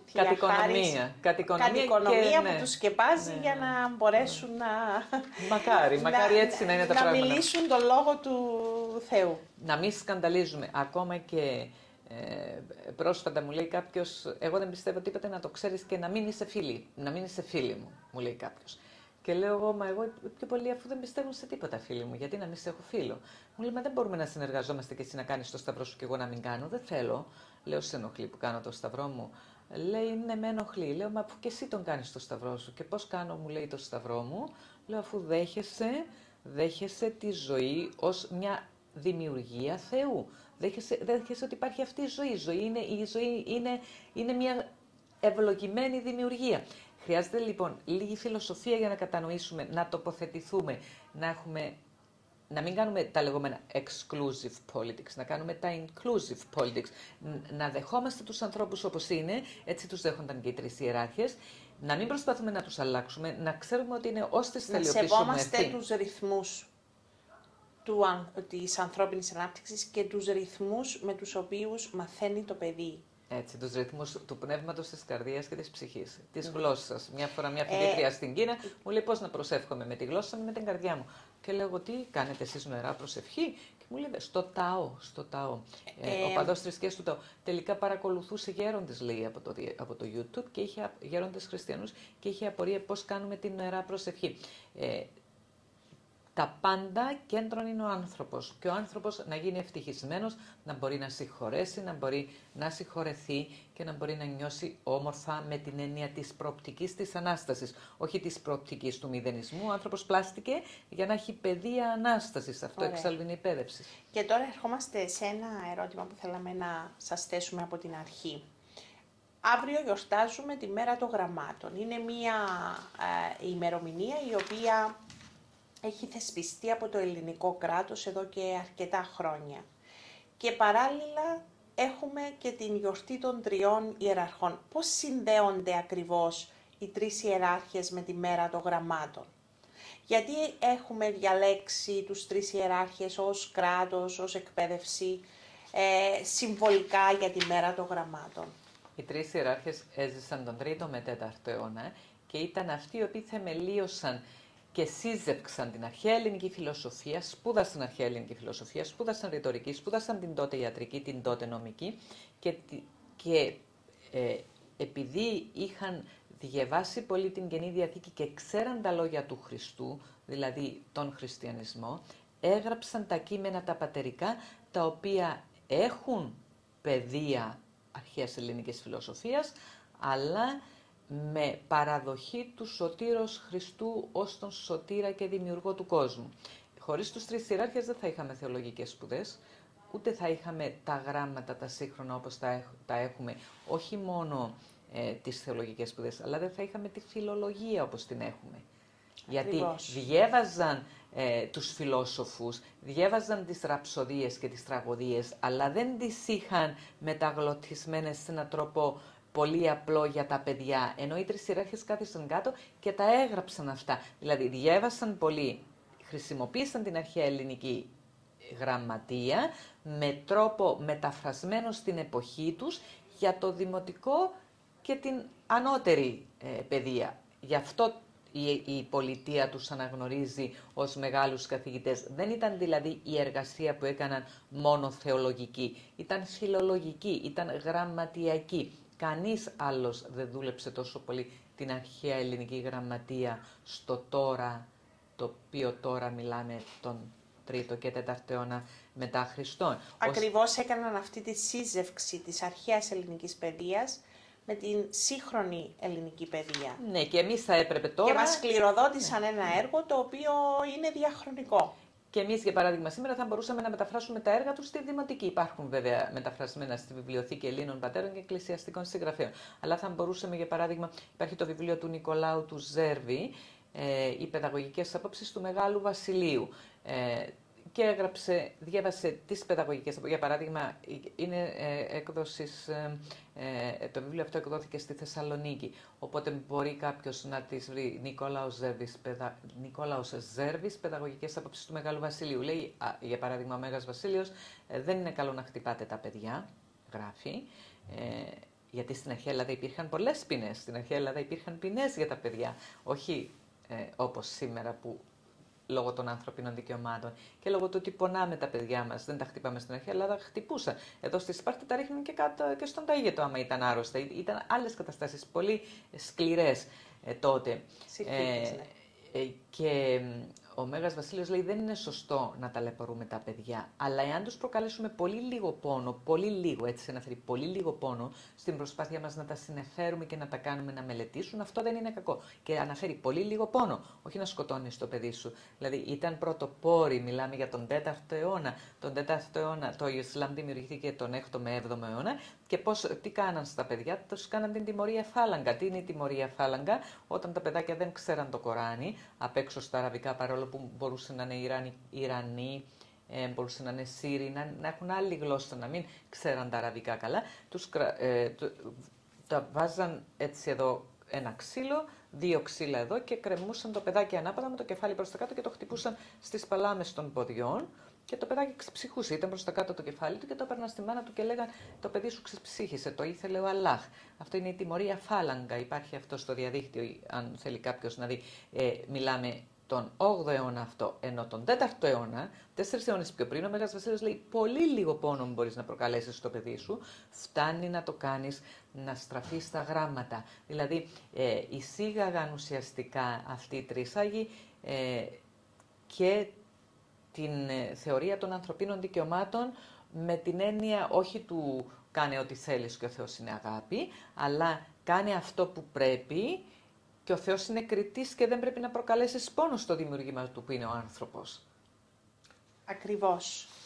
A: κατοικονομία που τους σκεπάζει για να μπορέσουν να...
B: Μακάρι έτσι να είναι τα πράγματα.
A: Να μιλήσουν τον λόγο του Θεού.
B: Να μην σκανδαλίζουμε. Ακόμα και πρόσφατα μου λέει κάποιος, εγώ δεν πιστεύω τίποτα, να το ξέρεις και να μην είσαι φίλη. Να μην είσαι φίλη μου λέει κάποιος. Και λέω εγώ, μα εγώ πιο πολύ αφού δεν πιστεύουν σε τίποτα, φίλοι μου, γιατί να μην σε έχω φίλο? Μου λέει, μα δεν μπορούμε να συνεργαζόμαστε και εσύ να κάνεις το σταυρό σου και εγώ να μην κάνω. Δεν θέλω. Λέω, σε ενοχλεί που κάνω το σταυρό μου? Λέει, ναι, με ενοχλεί. Λέω, μα αφού και εσύ τον κάνεις το σταυρό σου. Και πώς κάνω, μου λέει, το σταυρό μου? Λέω, αφού δέχεσαι τη ζωή ως μια δημιουργία Θεού. Δέχεσαι ότι υπάρχει αυτή η ζωή. Η ζωή είναι μια ευλογημένη δημιουργία. Χρειάζεται λοιπόν λίγη φιλοσοφία για να κατανοήσουμε, να τοποθετηθούμε, να μην κάνουμε τα λεγόμενα exclusive politics, να κάνουμε τα inclusive politics, να δεχόμαστε τους ανθρώπους όπως είναι, έτσι τους δέχονταν και οι τρεις ιεράρχες, να μην προσπαθούμε να τους αλλάξουμε, να ξέρουμε ότι είναι ως τις θελειοποιήσουμε
A: Να σεβόμαστε τους ρυθμούς της ανθρώπινης ανάπτυξης και τους ρυθμούς με τους οποίους μαθαίνει το παιδί.
B: Έτσι, τους ρυθμούς του πνεύματος, της καρδίας και της ψυχής, της γλώσσας. Μια φορά μια φοιτήτρια στην Κίνα μου λέει πώς να προσεύχομαι με τη γλώσσα μου, με την καρδιά μου. Και λέω, τι κάνετε εσείς νοερά προσευχή? Και μου λέει, στο Ταό. Ο παδός θρησκείας του Ταό. Τελικά παρακολουθούσε γέροντες, λέει, από το YouTube και είχε γέροντες χριστιανούς και είχε απορία πώς κάνουμε την νοερά προσευχή. Τα πάντα κέντρον είναι ο άνθρωπος και ο άνθρωπος να γίνει ευτυχισμένος, να μπορεί να συγχωρέσει, να μπορεί να συγχωρεθεί και να μπορεί να νιώσει όμορφα με την έννοια της προοπτικής της Ανάστασης, όχι της προοπτικής του μηδενισμού. Ο άνθρωπος πλάστηκε για να έχει παιδεία Ανάστασης, αυτό εξάλλου είναι εκπαίδευση.
A: Και τώρα ερχόμαστε σε ένα ερώτημα που θέλαμε να σας θέσουμε από την αρχή. Αύριο γιορτάζουμε τη Μέρα των Γραμμάτων. Είναι μια ημερομηνία η οποία έχει θεσπιστεί από το ελληνικό κράτος εδώ και αρκετά χρόνια. Και παράλληλα έχουμε και την γιορτή των τριών ιεραρχών. Πώς συνδέονται ακριβώς οι τρεις ιεράρχες με τη Μέρα των Γραμμάτων? Γιατί έχουμε διαλέξει τους τρεις ιεράρχες ως κράτος, ως εκπαίδευση, συμβολικά για τη Μέρα των Γραμμάτων?
B: Οι τρεις ιεράρχες έζησαν τον 3ο με 4ο αιώνα και ήταν αυτοί οι οποίοι θεμελίωσαν και σύζευξαν την αρχαία ελληνική φιλοσοφία, σπούδασαν αρχαία ελληνική φιλοσοφία, σπούδασαν ρητορική, σπούδασαν την τότε ιατρική, την τότε νομική και επειδή είχαν διαβάσει πολύ την Καινή Διαθήκη και ξέραν τα λόγια του Χριστού, δηλαδή τον χριστιανισμό, έγραψαν τα κείμενα τα πατερικά, τα οποία έχουν παιδεία αρχαίας ελληνικής φιλοσοφίας, αλλά με παραδοχή του Σωτήρος Χριστού ως τον Σωτήρα και Δημιουργό του κόσμου. Χωρίς τους τρεις ιεράρχες δεν θα είχαμε θεολογικές σπουδές, ούτε θα είχαμε τα γράμματα τα σύγχρονα όπως τα έχουμε, όχι μόνο τις θεολογικές σπουδές, αλλά δεν θα είχαμε τη φιλολογία όπως την έχουμε.
A: Ακριβώς.
B: Γιατί διέβαζαν τους φιλόσοφους, διέβαζαν τις ραψοδίες και τις τραγωδίες, αλλά δεν τις είχαν μεταγλωτισμένες σε έναν τρόπο πολύ απλό για τα παιδιά, ενώ οι τρεις ιεράρχες κάθισαν κάτω και τα έγραψαν αυτά. Δηλαδή διέβασαν πολύ, χρησιμοποίησαν την αρχαία ελληνική γραμματεία με τρόπο μεταφρασμένο στην εποχή τους για το δημοτικό και την ανώτερη παιδεία. Γι' αυτό η πολιτεία τους αναγνωρίζει ως μεγάλους καθηγητές. Δεν ήταν δηλαδή η εργασία που έκαναν μόνο θεολογική, ήταν φιλολογική, ήταν γραμματιακή. Κανείς άλλος δεν δούλεψε τόσο πολύ την αρχαία ελληνική γραμματεία στο τώρα, το οποίο τώρα μιλάμε τον 3ο και 4ο αιώνα μετά Χριστόν.
A: Ακριβώς έκαναν αυτή τη σύζευξη της αρχαίας ελληνικής παιδείας με την σύγχρονη ελληνική παιδεία.
B: Ναι, και εμείς θα έπρεπε τώρα...
A: Και μας κληροδότησαν ένα έργο το οποίο είναι διαχρονικό.
B: Και εμείς, για παράδειγμα, σήμερα θα μπορούσαμε να μεταφράσουμε τα έργα τους στη δημοτική. Υπάρχουν βέβαια μεταφρασμένα στη Βιβλιοθήκη Ελλήνων Πατέρων και Εκκλησιαστικών Συγγραφέων. Αλλά θα μπορούσαμε, για παράδειγμα, υπάρχει το βιβλίο του Νικολάου του Ζέρβη, οι παιδαγωγικές απόψεις του Μεγάλου Βασιλείου. Και διέβασε τις παιδαγωγικές, για παράδειγμα, είναι έκδοσης, το βιβλίο αυτό εκδόθηκε στη Θεσσαλονίκη, οπότε μπορεί κάποιος να τις βρει Νικόλαος Ζέρβης, παιδαγωγικές απόψεις του Μεγάλου Βασιλείου. Λέει, για παράδειγμα, ο Μέγας Βασίλειος, δεν είναι καλό να χτυπάτε τα παιδιά, γράφει, γιατί στην αρχαία Ελλάδα υπήρχαν πολλές ποινές, στην αρχαία Ελλάδα υπήρχαν ποινές για τα παιδιά, όχι όπως σήμερα που λόγω των ανθρωπίνων δικαιωμάτων και λόγω του ότι πονάμε τα παιδιά μας, δεν τα χτυπάμε στην αρχαία Ελλάδα, χτυπούσαν. Εδώ στη Σπάρτη τα ρίχνουν και στον ταΐγετο άμα ήταν άρρωστα. Ήταν άλλες καταστάσεις, πολύ σκληρές τότε.
A: Ναι.
B: Και ο Μέγας Βασίλειος λέει δεν είναι σωστό να ταλαιπωρούμε τα παιδιά, αλλά εάν τους προκαλέσουμε πολύ λίγο πόνο, πολύ λίγο, έτσι αναφέρει, πολύ λίγο πόνο, στην προσπάθεια μας να τα συνεφέρουμε και να τα κάνουμε να μελετήσουν, αυτό δεν είναι κακό. Και αναφέρει πολύ λίγο πόνο, όχι να σκοτώνεις το παιδί σου. Δηλαδή ήταν πρωτοπόροι, μιλάμε για τον 4ο αιώνα. Τον 4ο αιώνα το Ισλάμ δημιουργήθηκε τον 6ο με 7ο αιώνα και τι κάναν στα παιδιά, τους κάναν την τιμωρία φάλαγγα. Τι είναι η τιμωρία φάλαγγα? Όταν τα παιδάκια δεν ξέραν το Κοράνι, απ' έξω στα αραβικά, παρόλο που μπορούσαν να είναι Ιρανοί, μπορούσαν να είναι Σύριοι, να έχουν άλλη γλώσσα, να μην ξέραν τα αραβικά καλά, τα βάζαν έτσι εδώ ένα ξύλο, 2 ξύλα εδώ και κρεμούσαν το παιδάκι ανάποδα με το κεφάλι προς τα κάτω και το χτυπούσαν στις παλάμες των ποδιών και το παιδάκι ξεψυχούσε, ήταν προς τα κάτω το κεφάλι του και το έπαιρναν στη μάνα του και λέγαν το παιδί σου ξεψύχησε, το ήθελε ο Αλλάχ. Αυτό είναι η τιμωρία φάλαγγα, υπάρχει αυτό στο διαδίκτυο αν θέλει κάποιος να δει, μιλάμε τον 8ο αιώνα αυτό, ενώ τον 4ο αιώνα, 4 αιώνες πιο πριν, ο Μέγας Βασίλειος λέει πολύ λίγο πόνο μπορείς να προκαλέσεις στο παιδί σου, φτάνει να το κάνεις να στραφεί στα γράμματα. Δηλαδή, εισήγαγαν ουσιαστικά αυτοί οι τρίσαγοι και την θεωρία των ανθρωπίνων δικαιωμάτων με την έννοια όχι του κάνε ό,τι θέλεις και ο Θεός είναι αγάπη, αλλά κάνε αυτό που πρέπει και ο Θεός είναι κριτής και δεν πρέπει να προκαλέσεις πόνο στο δημιουργήμα του που είναι ο άνθρωπος.
A: Ακριβώς.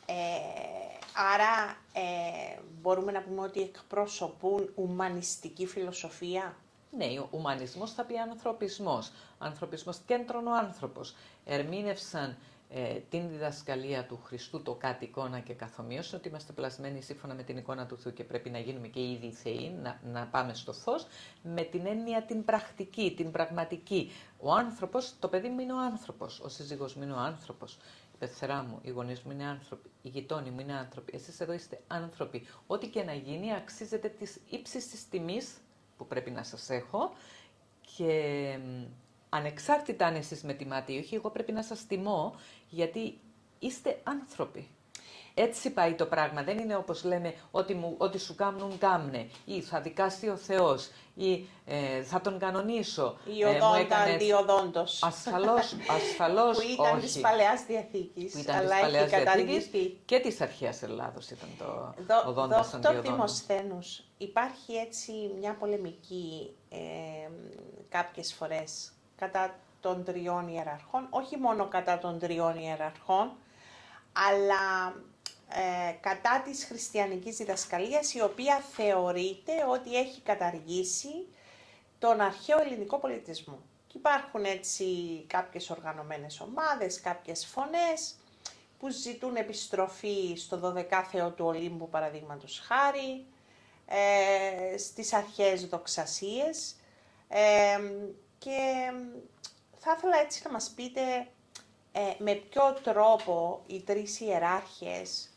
A: Άρα μπορούμε να πούμε ότι εκπροσωπούν ουμανιστική φιλοσοφία.
B: Ναι, ο ουμανισμός θα πει ανθρωπισμός. Ανθρωπισμός, κέντρον ο άνθρωπος. Ερμήνευσαν την διδασκαλία του Χριστού, το κάτι εικόνα και καθομοίωση, ότι είμαστε πλασμένοι σύμφωνα με την εικόνα του Θεού και πρέπει να γίνουμε και ήδη θεοί, να πάμε στο φως, με την έννοια την πρακτική, την πραγματική. Ο άνθρωπος, το παιδί μου είναι ο άνθρωπος, ο σύζυγός μου είναι ο άνθρωπος, η πεθερά μου, οι γονείς μου είναι άνθρωποι, οι γειτόνοι μου είναι άνθρωποι, εσείς εδώ είστε άνθρωποι. Ό,τι και να γίνει αξίζεται της ύψης της τιμής που πρέπει να σας έχω και ανεξάρτητα αν εσείς με τιμάτε ή όχι, εγώ πρέπει να σας τιμώ γιατί είστε άνθρωποι. Έτσι πάει το πράγμα. Δεν είναι όπως λέμε ότι σου κάνουν κάμνε ή θα δικάσει ο Θεός ή θα τον κανονίσω.
A: Η οδόντα αντιοδόντος.
B: Ασφαλώς
A: που ήταν
B: όχι.
A: της Παλαιάς Διαθήκης.
B: Που ήταν
A: αλλά
B: της Παλαιάς
A: έχει
B: Διαθήκης
A: καταργηθεί.
B: και της αρχαίας Ελλάδος ήταν το οδόντας αντιοδόντος.
A: Δόκτωρ Δημοσθένους, υπάρχει έτσι μια πολεμική κάποιες φορές κατά των 3 ιεραρχών, όχι μόνο κατά των 3 ιεραρχών, αλλά κατά της χριστιανικής διδασκαλίας, η οποία θεωρείται ότι έχει καταργήσει τον αρχαίο ελληνικό πολιτισμό. Και υπάρχουν έτσι κάποιες οργανωμένες ομάδες, κάποιες φωνές που ζητούν επιστροφή στο 12ο του Ολύμπου, παραδείγματος χάρη, στις αρχαίες δοξασίες και θα ήθελα έτσι να μας πείτε με ποιο τρόπο οι 3 ιεράρχες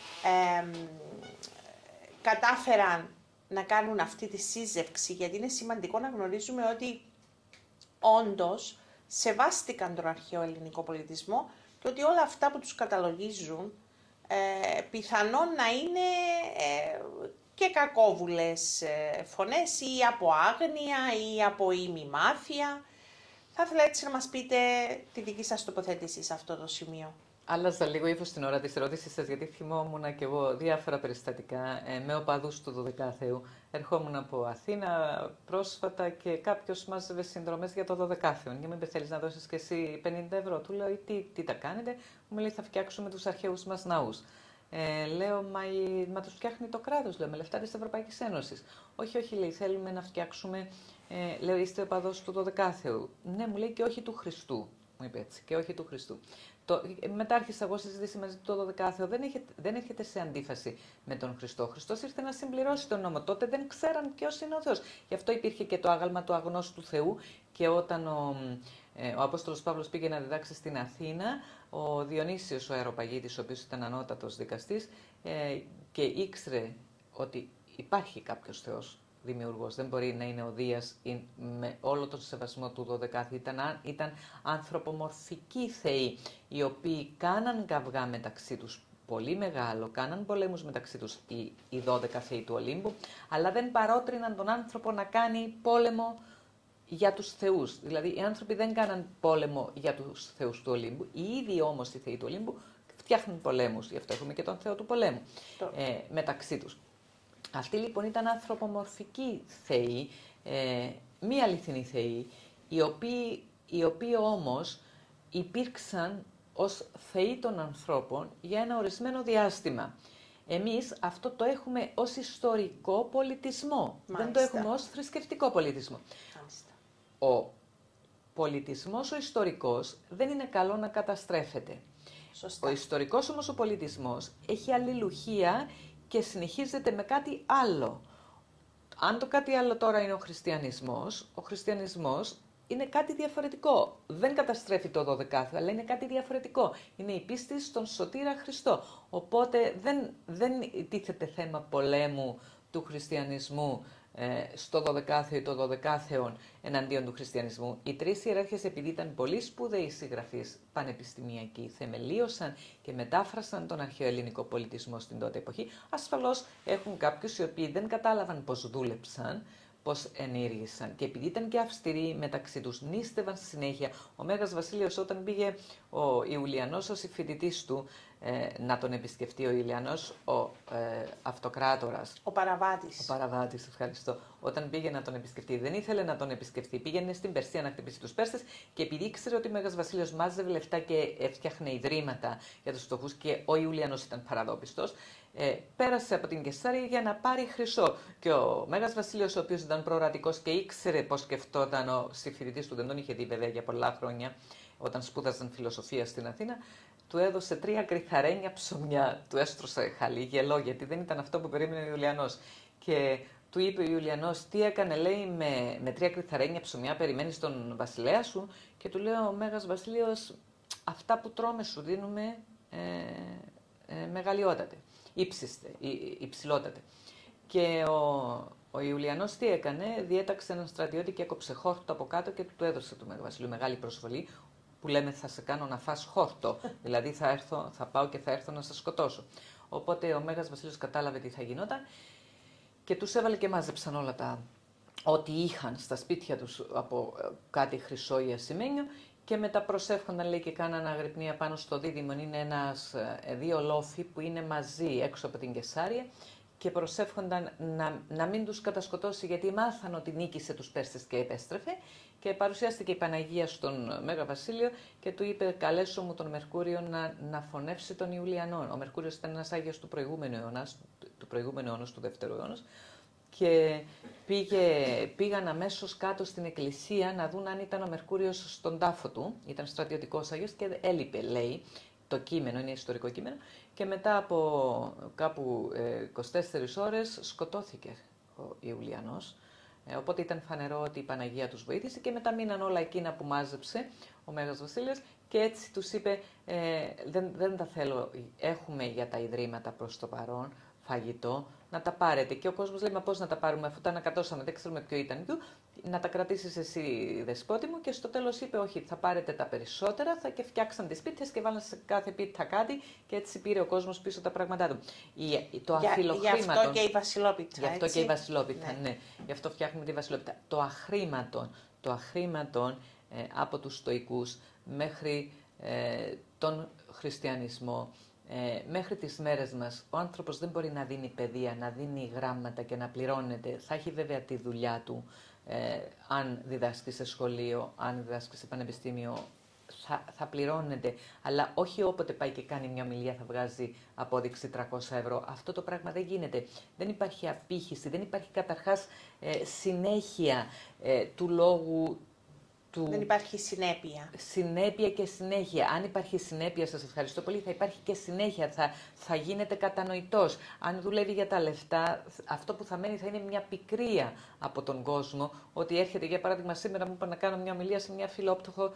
A: κατάφεραν να κάνουν αυτή τη σύζευξη, γιατί είναι σημαντικό να γνωρίζουμε ότι όντως σεβάστηκαν τον αρχαίο ελληνικό πολιτισμό και ότι όλα αυτά που τους καταλογίζουν πιθανόν να είναι και κακόβουλες φωνές ή από άγνοια ή από ημιμάθεια. Θα ήθελα έτσι να μας πείτε τη δική σας τοποθέτηση σε αυτό το σημείο.
B: Άλλαζα λίγο ύφος την ώρα της ερώτησης σας, γιατί θυμόμουν και εγώ διάφορα περιστατικά με οπαδούς του 12θεου. Ερχόμουν από Αθήνα πρόσφατα και κάποιος μάζευε συνδρομές για το 12θεο. Και μου είπε: θέλεις να δώσεις και εσύ 50 ευρώ? Του λέω: τι τα κάνετε? Μου λέει: θα φτιάξουμε τους αρχαίους μας ναούς. Λέω: μα τους φτιάχνει το κράτος, λέω, με λεφτά της Ευρωπαϊκής Ένωσης. Όχι, λέει, θέλουμε να φτιάξουμε. Λέω: είστε οπαδός του 12θεου? Ναι, μου λέει, και όχι του Χριστού. Μου είπε έτσι, και όχι του Χριστού. Μετά άρχισα εγώ συζήτηση μαζί του το 12θεο. Δεν έρχεται σε αντίφαση με τον Χριστό. Ο Χριστός ήρθε να συμπληρώσει τον νόμο. Τότε δεν ξέραν ποιος είναι ο Θεός. Γι' αυτό υπήρχε και το άγαλμα του αγνώστου Θεού. Και όταν ο Απόστολος Παύλος πήγε να διδάξει στην Αθήνα, ο Διονύσιος ο Αεροπαγίτης, ο οποίος ήταν ανώτατος δικαστής και ήξερε ότι υπάρχει κάποιος Θεός δημιουργός, δεν μπορεί να είναι ο Δίας με όλο τον σεβασμό του 12ου. Ήταν ανθρωπομορφικοί θεοί, οι οποίοι κάναν καυγά μεταξύ τους πολύ μεγάλο, κάναν πολέμους μεταξύ τους οι 12 θεοί του Ολύμπου, αλλά δεν παρότριναν τον άνθρωπο να κάνει πόλεμο για τους θεούς. Δηλαδή οι άνθρωποι δεν κάναν πόλεμο για τους θεούς του Ολύμπου. Οι ίδιοι όμως οι θεοί του Ολύμπου φτιάχνουν πολέμους. Γι' αυτό έχουμε και τον θεό του πολέμου μεταξύ τους. Αυτοί λοιπόν ήταν ανθρωπομορφικοί θεοί, μη αληθινοί θεοί, οι οποίοι όμως υπήρξαν ως θεοί των ανθρώπων για ένα ορισμένο διάστημα. Εμείς αυτό το έχουμε ως ιστορικό πολιτισμό, δεν το έχουμε ως θρησκευτικό πολιτισμό.
A: Μάλιστα.
B: Ο πολιτισμός ο ιστορικός δεν είναι καλό να καταστρέφεται.
A: Σωστά.
B: Ο ιστορικός όμως ο πολιτισμός έχει αλληλουχία και συνεχίζεται με κάτι άλλο. Αν το κάτι άλλο τώρα είναι ο χριστιανισμός είναι κάτι διαφορετικό. Δεν καταστρέφει το 12ο, αλλά είναι κάτι διαφορετικό. Είναι η πίστη στον σωτήρα Χριστό. Οπότε δεν τίθεται θέμα πολέμου του χριστιανισμού στο 12ο ή το 12ο εναντίον του χριστιανισμού. Οι τρεις ιεράρχες, επειδή ήταν πολύ σπουδαίοι συγγραφείς πανεπιστημιακοί, θεμελίωσαν και μετάφρασαν τον αρχαιοελληνικό πολιτισμό στην τότε εποχή. Ασφαλώς έχουν κάποιους οι οποίοι δεν κατάλαβαν πώς δούλεψαν, πώς ενήργησαν. Και επειδή ήταν και αυστηροί μεταξύ τους, νήστευαν στη συνέχεια. Ο Μέγας Βασίλειος, όταν πήγε ο Ιουλιανός ως φοιτητής του να τον επισκεφτεί, ο Ιουλιανός, ο αυτοκράτορας.
A: Ο Παραβάτης.
B: Ο Παραβάτης, ευχαριστώ. Όταν πήγε να τον επισκεφτεί, δεν ήθελε να τον επισκεφτεί. Πήγαινε στην Περσία να χτυπήσει τους Πέρσες και επειδή ήξερε ότι ο Μέγας Βασίλειος μάζευε λεφτά και έφτιαχνε ιδρύματα για τους φτωχούς και ο Ιουλιανός ήταν παραδόπιστος, πέρασε από την Κεσάρια για να πάρει χρυσό. Και ο Μέγας Βασίλειος, ο οποίος ήταν προορατικός και ήξερε πώς σκεφτόταν ο συμφοιτητής του, δεν τον είχε δει βέβαια για πολλά χρόνια, όταν σπούδαζαν φιλοσοφία στην Αθήνα, του έδωσε 3 κρυθαρένια ψωμιά, του έστρωσε χαλί, γιατί δεν ήταν αυτό που περίμενε ο Ιουλιανός. Και του είπε ο Ιουλιανός, τι έκανε, λέει, με 3 κρυθαρένια ψωμιά, περιμένεις τον βασιλέα σου? Και του λέει ο Μέγας Βασίλειος, αυτά που τρώμε σου δίνουμε μεγαλειότατε, υψηλότατε. Και ο Ιουλιανός τι έκανε, διέταξε έναν στρατιώτη και έκοψε χόρτο από κάτω και του έδωσε του Μέγα Βασιλείου μεγάλη προσβολή, που λέμε θα σε κάνω να φας χόρτο, δηλαδή θα πάω και θα έρθω να σε σκοτώσω. Οπότε ο Μέγας Βασίλειος κατάλαβε τι θα γινόταν και τους έβαλε και μάζεψαν όλα ό,τι είχαν στα σπίτια τους από κάτι χρυσό ή ασημένιο και μετά προσεύχονταν, λέει, και κάναν αγρυπνία πάνω στο δίδυμο. Είναι 2 λόφοι που είναι μαζί έξω από την Κεσάρια και προσεύχονταν να μην τους κατασκοτώσει, γιατί μάθαν ότι νίκησε τους Πέρσες και επέστρεφε. Και παρουσιάστηκε η Παναγία στον Μέγα Βασίλειο και του είπε, καλέσω μου τον Μερκούριο να φωνεύσει τον Ιουλιανό. Ο Μερκούριος ήταν ένας Άγιος του προηγούμενου αιώνα, του δεύτερου αιώνα. Και πήγαν αμέσως κάτω στην εκκλησία να δουν αν ήταν ο Μερκούριος στον τάφο του. Ήταν στρατιωτικός Άγιος και έλειπε, λέει. Το κείμενο είναι ιστορικό κείμενο. Και μετά από κάπου 24 ώρες σκοτώθηκε ο Ιουλιανός. Οπότε ήταν φανερό ότι η Παναγία τους βοήθησε και μετά μείναν όλα εκείνα που μάζεψε ο Μέγας Βασίλειος και έτσι τους είπε, δεν τα θέλω, έχουμε για τα ιδρύματα προς το παρόν φαγητό, να τα πάρετε. Και ο κόσμος λέει, μα πώς να τα πάρουμε, αφού τα ανακατώσαμε, δεν ξέρουμε ποιο ήταν του, να τα κρατήσεις εσύ, δεσπότη μου. Και στο τέλος είπε, όχι, θα πάρετε τα περισσότερα, και φτιάξαν τις πίτσες και βάλαν σε κάθε πίτσα κάτι και έτσι πήρε ο κόσμος πίσω τα πράγματά του. Το αφιλοχρήματον.
A: Γι' αυτό και η βασιλόπιτσα.
B: Γι' αυτό και η βασιλόπιτσα, ναι. Γι' αυτό φτιάχνουμε τη βασιλόπιτσα. Το αχρήματον από τους στοικούς μέχρι τον χριστιανισμό, μέχρι τις μέρες μας, ο άνθρωπος δεν μπορεί να δίνει παιδεία, να δίνει γράμματα και να πληρώνεται. Θα έχει βέβαια τη δουλειά του, αν διδάσκει σε σχολείο, αν διδάσκει σε πανεπιστήμιο, θα πληρώνεται, αλλά όχι όποτε πάει και κάνει μια ομιλία θα βγάζει απόδειξη 300 ευρώ. Αυτό το πράγμα δεν γίνεται. Δεν υπάρχει απήχηση, δεν υπάρχει καταρχάς συνέχεια του λόγου.
A: Δεν υπάρχει συνέπεια.
B: Συνέπεια και συνέχεια. Αν υπάρχει συνέπεια, σας ευχαριστώ πολύ, θα υπάρχει και συνέχεια, θα γίνεται κατανοητός. Αν δουλεύει για τα λεφτά, αυτό που θα μένει θα είναι μια πικρία από τον κόσμο, ότι έρχεται, για παράδειγμα, σήμερα μου είπα να κάνω μια ομιλία σε μια φιλόπτωχο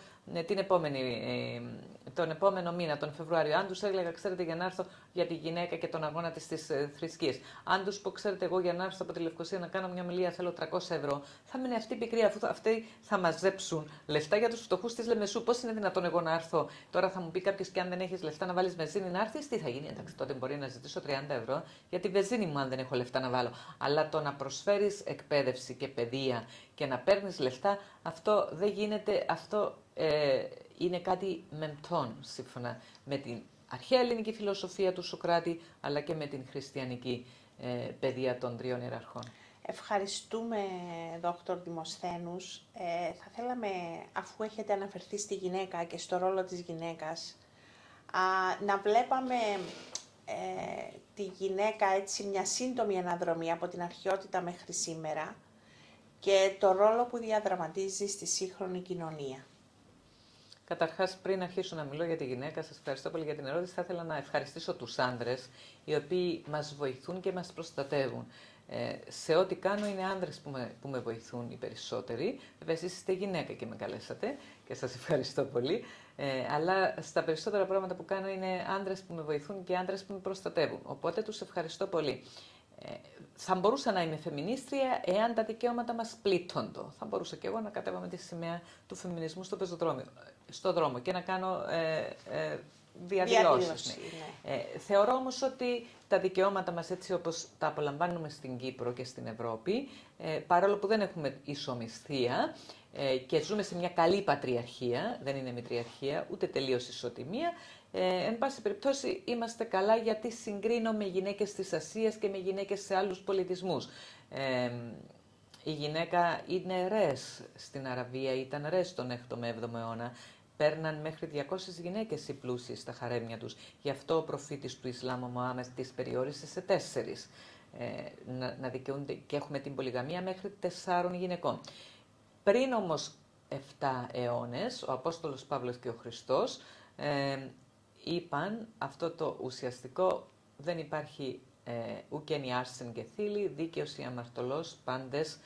B: τον επόμενο μήνα, τον Φεβρουάριο. Αν τους έλεγα, ξέρετε, για να έρθω για τη γυναίκα και τον αγώνα της στις θρησκείες. Αν τους πω, ξέρετε, εγώ για να έρθω από τη Λευκοσία να κάνω μια ομιλία θέλω 300 ευρώ, θα μείνει αυτή η πικρία, αφού αυτοί θα μαζέψουν δίνουν λεφτά για τους φτωχούς της Λεμεσού. Πώς είναι δυνατόν εγώ να έρθω? Τώρα θα μου πει κάποιος, και αν δεν έχεις λεφτά να βάλεις βενζίνη να έρθεις, τι θα γίνει? Εντάξει, τότε μπορεί να ζητήσω 30 ευρώ για τη βενζίνη μου, αν δεν έχω λεφτά να βάλω. Αλλά το να προσφέρεις εκπαίδευση και παιδεία και να παίρνεις λεφτά, αυτό δεν γίνεται. Αυτό είναι κάτι μεμπτόν, σύμφωνα με την αρχαία ελληνική φιλοσοφία του Σωκράτη, αλλά και με την χριστιανική παιδεία των τριών ιεραρχών.
A: Ευχαριστούμε, Δόκτωρ Δημοσθένους. Θα θέλαμε, αφού έχετε αναφερθεί στη γυναίκα και στο ρόλο της γυναίκας, να βλέπαμε τη γυναίκα έτσι μια σύντομη αναδρομή από την αρχαιότητα μέχρι σήμερα και το ρόλο που διαδραματίζει στη σύγχρονη κοινωνία.
B: Καταρχάς, πριν αρχίσω να μιλώ για τη γυναίκα, σας ευχαριστώ πολύ για την ερώτηση. Θα ήθελα να ευχαριστήσω τους άντρες, οι οποίοι μας βοηθούν και μας προστατεύουν. Σε ό,τι κάνω είναι άντρες που με βοηθούν οι περισσότεροι. Βέβαια, εσείς είστε γυναίκα και με καλέσατε και σας ευχαριστώ πολύ. Αλλά στα περισσότερα πράγματα που κάνω είναι άντρες που με βοηθούν και άντρες που με προστατεύουν. Οπότε τους ευχαριστώ πολύ. Θα μπορούσα να είμαι φεμινίστρια εάν τα δικαιώματα μας πλήττονται. Θα μπορούσα και εγώ να κατέβα με τη σημαία του φεμινισμού στο δρόμο και να κάνω διαδηλώσεις. Ναι. Θεωρώ όμως ότι τα δικαιώματα μας, έτσι όπως τα απολαμβάνουμε στην Κύπρο και στην Ευρώπη, παρόλο που δεν έχουμε ισομισθία και ζούμε σε μια καλή πατριαρχία, δεν είναι μητριαρχία, ούτε τελείως ισοτιμία, εν πάση περιπτώσει είμαστε καλά, γιατί συγκρίνω με γυναίκες της Ασίας και με γυναίκες σε άλλους πολιτισμούς. Η γυναίκα είναι ρες στην Αραβία, ήταν ρες τον 6ο με 7ο αιώνα. Παίρναν μέχρι 200 γυναίκες οι πλούσιοι στα χαρέμια τους. Γι' αυτό ο προφήτης του Ισλάμ, ο Μωάμεθ, τις περιόρισε σε 4. Να δικαιούνται, και έχουμε την πολυγαμία μέχρι 4 γυναικών. Πριν όμως 7 αιώνες, ο Απόστολος Παύλος και ο Χριστός είπαν αυτό το ουσιαστικό: δεν υπάρχει ουκένι άρσεν και θήλη, δίκαιος ή αμαρτωλός, πάντες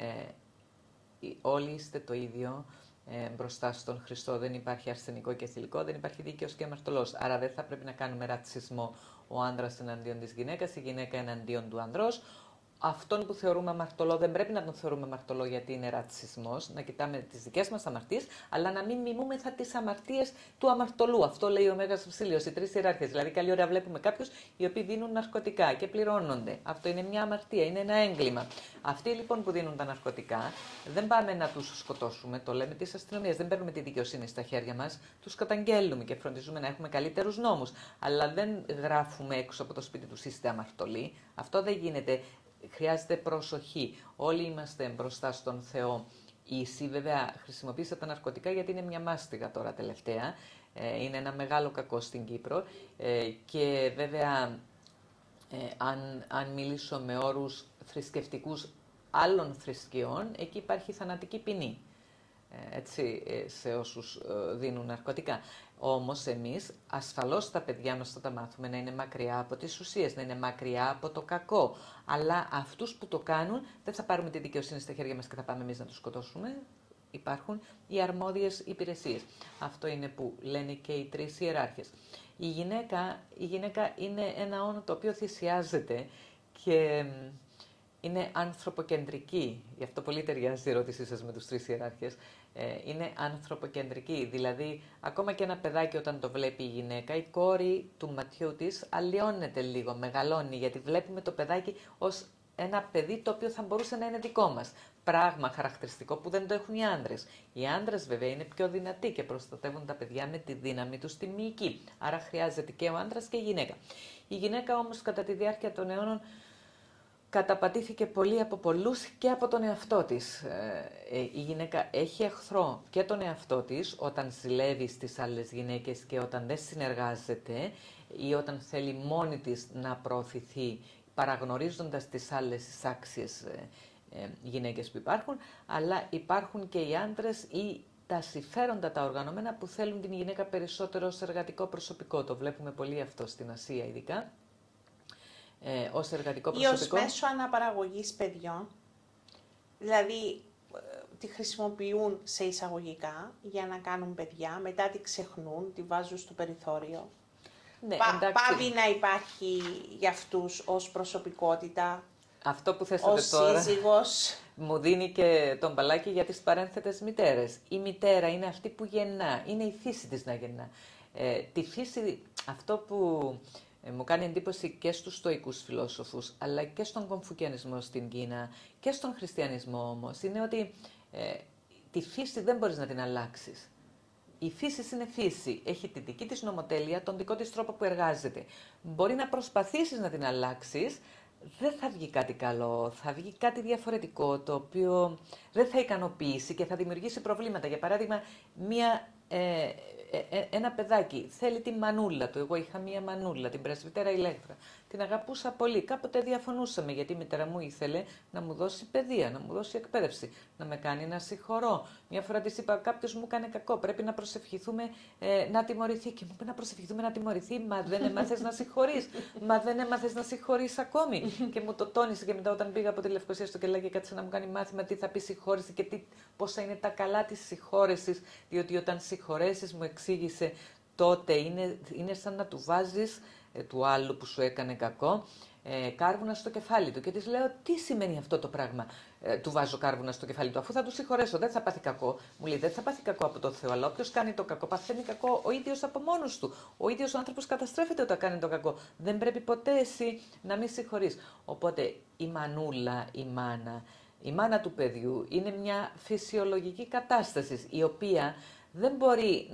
B: όλοι είστε το ίδιο μπροστά στον Χριστό. Δεν υπάρχει αρσενικό και θηλυκό, δεν υπάρχει δίκαιος και αμαρτωλός. Άρα δεν θα πρέπει να κάνουμε ρατσισμό, ο άνδρας εναντίον της γυναίκας, η γυναίκα εναντίον του ανδρός. Αυτόν που θεωρούμε αμαρτωλό δεν πρέπει να τον θεωρούμε αμαρτωλό γιατί είναι ρατσισμός, να κοιτάμε τις δικές μας αμαρτίες, αλλά να μην μιμούμεθα τις αμαρτίες του αμαρτωλού. Αυτό λέει ο Μέγας Βασίλειος, οι 3 ιεράρχες. Δηλαδή, καλή ώρα βλέπουμε κάποιους οι οποίοι δίνουν ναρκωτικά και πληρώνονται. Αυτό είναι μια αμαρτία, είναι ένα έγκλημα. Αυτοί λοιπόν που δίνουν τα ναρκωτικά, δεν πάμε να τους σκοτώσουμε, το λέμε της αστυνομίας, δεν παίρνουμε τη δικαιοσύνη στα χέρια μας, τους καταγγέλνουμε και φροντίζουμε να έχουμε καλύτερους νόμους. Αλλά δεν γράφουμε έξω από το σπίτι τους είστε αμαρτωλοί. Αυτό δεν γίνεται. Χρειάζεται προσοχή. Όλοι είμαστε μπροστά στον Θεό ίσοι. Βέβαια, χρησιμοποίησα τα ναρκωτικά γιατί είναι μια μάστιγα τώρα τελευταία. Είναι ένα μεγάλο κακό στην Κύπρο. Και βέβαια, αν μιλήσω με όρους θρησκευτικούς άλλων θρησκειών, εκεί υπάρχει θανατική ποινή. Έτσι, σε όσους δίνουν ναρκωτικά. Όμως εμείς ασφαλώς τα παιδιά μας θα τα μάθουμε να είναι μακριά από τις ουσίες, να είναι μακριά από το κακό. Αλλά αυτούς που το κάνουν δεν θα πάρουμε τη δικαιοσύνη στα χέρια μας και θα πάμε εμείς να τους σκοτώσουμε. Υπάρχουν οι αρμόδιες υπηρεσίες. Αυτό είναι που λένε και οι 3 ιεράρχες. Η γυναίκα είναι ένα όνο το οποίο θυσιάζεται και είναι ανθρωποκεντρική. Γι' αυτό πολύ ταιριάζει η ερώτησή σας με τους 3 ιεράρχες. Είναι ανθρωποκεντρική. Δηλαδή, ακόμα και ένα παιδάκι όταν το βλέπει η γυναίκα, η κόρη του ματιού της αλλοιώνεται λίγο, μεγαλώνει, γιατί βλέπουμε το παιδάκι ως ένα παιδί το οποίο θα μπορούσε να είναι δικό μας. Πράγμα χαρακτηριστικό που δεν το έχουν οι άντρες. Οι άντρες βέβαια είναι πιο δυνατοί και προστατεύουν τα παιδιά με τη δύναμη τους στη μυϊκή. Άρα χρειάζεται και ο άντρας και η γυναίκα. Η γυναίκα όμως κατά τη διάρκεια των αιώνων καταπατήθηκε πολύ από πολλούς και από τον εαυτό της. Η γυναίκα έχει εχθρό και τον εαυτό της όταν ζηλεύει στις άλλες γυναίκες και όταν δεν συνεργάζεται ή όταν θέλει μόνη της να προωθηθεί παραγνωρίζοντας τις άλλες εισάξιες γυναίκες που υπάρχουν, αλλά υπάρχουν και οι άντρες ή τα συμφέροντα τα οργανωμένα που θέλουν την γυναίκα περισσότερο ως εργατικό προσωπικό. Το βλέπουμε πολύ αυτό στην Ασία ειδικά. Ως εργατικό προσωπικό.
A: Ή ως μέσο αναπαραγωγής παιδιών, δηλαδή τη χρησιμοποιούν σε εισαγωγικά για να κάνουν παιδιά, μετά τη ξεχνούν, τη βάζουν στο περιθώριο.
B: Ναι,
A: Πάβει να υπάρχει για αυτούς ως προσωπικότητα.
B: Αυτό που
A: ο
B: θέσατε τώρα
A: σύζυγος.
B: μου δίνει και τον μπαλάκι για τις παρένθετες μητέρες. Η μητέρα είναι αυτή που γεννά, είναι η φύση της να γεννά. Τη φύση, αυτό που μου κάνει εντύπωση και στους στοικούς φιλόσοφους, αλλά και στον κομφουκιανισμό στην Κίνα και στον χριστιανισμό όμως, είναι ότι τη φύση δεν μπορείς να την αλλάξεις. Η φύση είναι φύση. Έχει τη δική της νομοτέλεια, τον δικό της τρόπο που εργάζεται. Μπορεί να προσπαθήσεις να την αλλάξεις, δεν θα βγει κάτι καλό, θα βγει κάτι διαφορετικό, το οποίο δεν θα ικανοποιήσει και θα δημιουργήσει προβλήματα. Για παράδειγμα, ένα παιδάκι θέλει τη μανούλα του. Εγώ είχα μία μανούλα, την πρεσβυτέρα Ηλέκτρα. Την αγαπούσα πολύ. Κάποτε διαφωνούσαμε, γιατί η μητέρα μου ήθελε να μου δώσει παιδεία, να μου δώσει εκπαίδευση, να με κάνει να συγχωρώ. Μια φορά της είπα: κάποιος μου έκανε κακό, πρέπει να προσευχηθούμε να τιμωρηθεί. Και μου είπε: να προσευχηθούμε να τιμωρηθεί, μα δεν έμαθες να συγχωρείς. Μα δεν έμαθες να συγχωρείς ακόμη. Και μου το τόνισε και μετά, όταν πήγα από τη Λευκοσία στο Κελάκι, κάτσε να μου κάνει μάθημα τι θα πει συγχώρεση και πόσα είναι τα καλά της συγχώρεσης. Διότι όταν συγχωρέσεις, μου εξήγησε, τότε είναι σαν να του βάζεις του άλλου που σου έκανε κακό κάρβουνα στο κεφάλι του. Και της λέω: τι σημαίνει αυτό το πράγμα, του βάζω κάρβουνα στο κεφάλι του, αφού θα του συγχωρέσω, δεν θα πάθει κακό. Μου λέει: δεν θα πάθει κακό από τον Θεό, αλλά όποιος κάνει το κακό, παθαίνει κακό ο ίδιος από μόνος του. Ο ίδιος ο άνθρωπος καταστρέφεται όταν κάνει το κακό. Δεν πρέπει ποτέ εσύ να μην συγχωρείς. Οπότε η μανούλα, η μάνα του παιδιού είναι μια φυσιολογική κατάσταση, η οποία δεν μπορεί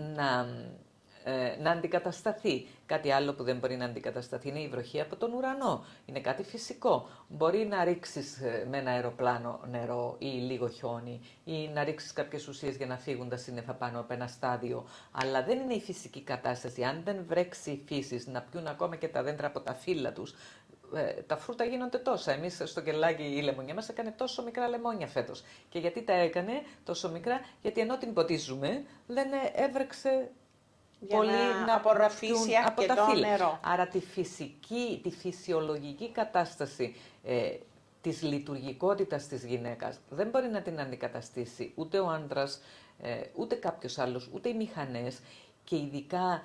B: να αντικατασταθεί. Κάτι άλλο που δεν μπορεί να αντικατασταθεί είναι η βροχή από τον ουρανό. Είναι κάτι φυσικό. Μπορεί να ρίξεις με ένα αεροπλάνο νερό ή λίγο χιόνι ή να ρίξεις κάποιες ουσίες για να φύγουν τα σύννεφα πάνω από ένα στάδιο. Αλλά δεν είναι η φυσική κατάσταση. Αν δεν βρέξει η φύση να πιούν ακόμα και τα δέντρα από τα φύλλα τους, τα φρούτα γίνονται τόσα. Εμείς στο Κελάκι η λεμονιά μας έκανε τόσο μικρά λεμόνια φέτος. Και γιατί τα έκανε τόσο μικρά? Γιατί ενώ την ποτίζουμε δεν έβρεξε
A: Για
B: πολύ
A: να απορροφήσει
B: από τα φύλλα.
A: νερό.
B: Άρα τη φυσιολογική κατάσταση της λειτουργικότητας της γυναίκας δεν μπορεί να την αντικαταστήσει ούτε ο άντρας, ούτε κάποιος άλλος, ούτε οι μηχανές. Και ειδικά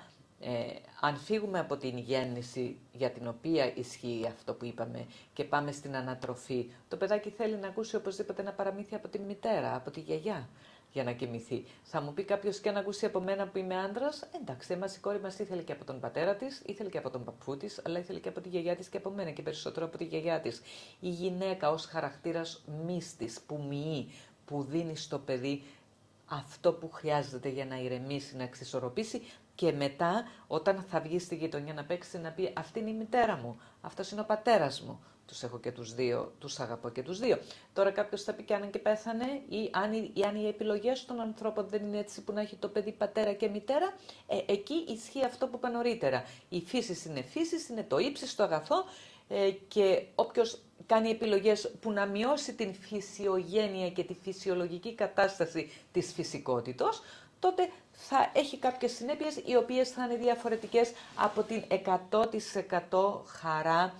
B: αν φύγουμε από την γέννηση, για την οποία ισχύει αυτό που είπαμε, και πάμε στην ανατροφή, το παιδάκι θέλει να ακούσει οπωσδήποτε ένα παραμύθι από την μητέρα, από τη γιαγιά, για να κοιμηθεί. Θα μου πει κάποιος: και να ακούσει από μένα που είμαι άντρας? Εντάξει, εμάς η κόρη μας ήθελε και από τον πατέρα της, ήθελε και από τον παππού της, αλλά ήθελε και από τη γιαγιά της και από μένα, και περισσότερο από τη γιαγιά της. Η γυναίκα ως χαρακτήρας μύστης, που μοιεί, που δίνει στο παιδί αυτό που χρειάζεται για να ηρεμήσει, να εξισορροπήσει, και μετά όταν θα βγει στη γειτονιά να παίξει, να πει: αυτή είναι η μητέρα μου, αυτός είναι ο πατέρας μου. Τους έχω και τους δύο, τους αγαπώ και τους δύο. Τώρα κάποιος θα πει: και αν και πέθανε, ή αν οι επιλογές των ανθρώπων δεν είναι έτσι που να έχει το παιδί πατέρα και μητέρα, εκεί ισχύει αυτό που είπα νωρίτερα. Η φύση είναι φύση, είναι το ύψιστο αγαθό, και όποιος κάνει επιλογές που να μειώσει την φυσιογένεια και τη φυσιολογική κατάσταση της φυσικότητος, τότε θα έχει κάποιες συνέπειες οι οποίες θα είναι διαφορετικές από την 100% χαρά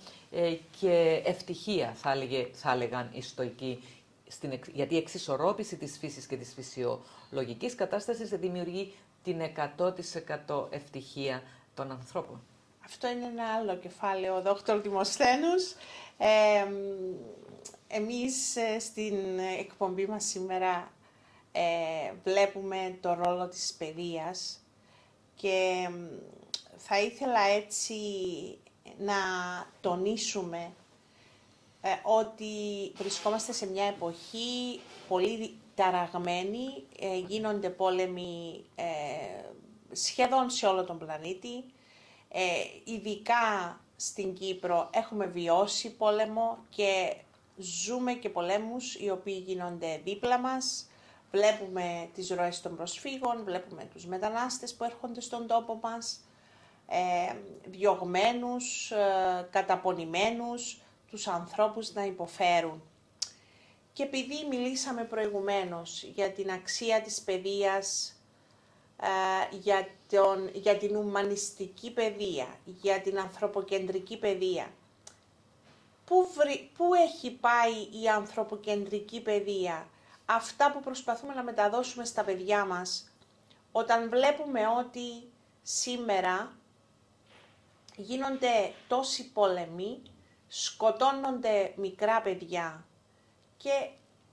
B: και ευτυχία, θα έλεγαν οι στοικοί, γιατί η εξισορρόπηση της φύσης και της φυσιολογικής κατάστασης δημιουργεί την 100% ευτυχία των ανθρώπων.
A: Αυτό είναι ένα άλλο κεφάλαιο, Δόκτωρ Δημοσθένους. Εμείς στην εκπομπή μας σήμερα βλέπουμε το ρόλο της παιδείας και θα ήθελα έτσι να τονίσουμε ότι βρισκόμαστε σε μια εποχή πολύ ταραγμένη, γίνονται πόλεμοι σχεδόν σε όλο τον πλανήτη, ειδικά στην Κύπρο έχουμε βιώσει πόλεμο και ζούμε και πολέμους οι οποίοι γίνονται δίπλα μας. Βλέπουμε τις ροές των προσφύγων, βλέπουμε τους μετανάστες που έρχονται στον τόπο μας, διωγμένους, καταπονημένους, τους ανθρώπους να υποφέρουν. Και επειδή μιλήσαμε προηγουμένως για την αξία της παιδείας, για την ουμανιστική παιδεία, για την ανθρωποκεντρική παιδεία, πού έχει πάει η ανθρωποκεντρική παιδεία? Αυτά που προσπαθούμε να μεταδώσουμε στα παιδιά μας, όταν βλέπουμε ότι σήμερα γίνονται τόσοι πόλεμοι σκοτώνονται μικρά παιδιά και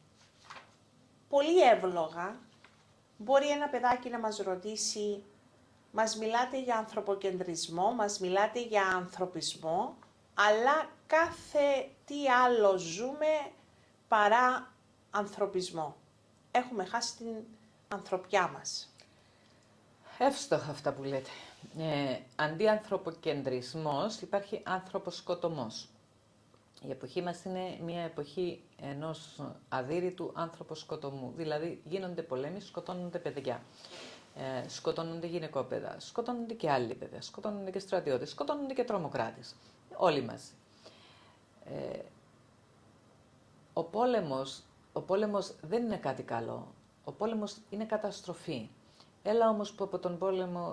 A: πολύ εύλογα μπορεί ένα παιδάκι να μας ρωτήσει, μας μιλάτε για ανθρωποκεντρισμό, μας μιλάτε για ανθρωπισμό, αλλά κάθε τι άλλο ζούμε παρά ανθρωπισμό. Έχουμε χάσει την ανθρωπιά μας.
B: Εύστοχα αυτά που λέτε. Αντί ανθρωποκεντρισμός υπάρχει άνθρωποσκοτωμός. Η εποχή μας είναι μια εποχή ενός αδύρυτου ανθρωποσκοτωμού. Δηλαδή γίνονται πολέμοι, σκοτώνονται παιδιά. Σκοτώνονται γυναικόπαιδα, σκοτώνονται και άλλοι βέβαια, σκοτώνονται και στρατιώτες, σκοτώνονται και τρομοκράτες. Όλοι μαζί. Ο πόλεμος δεν είναι κάτι καλό. Ο πόλεμος είναι καταστροφή. Έλα όμως που από τον πόλεμο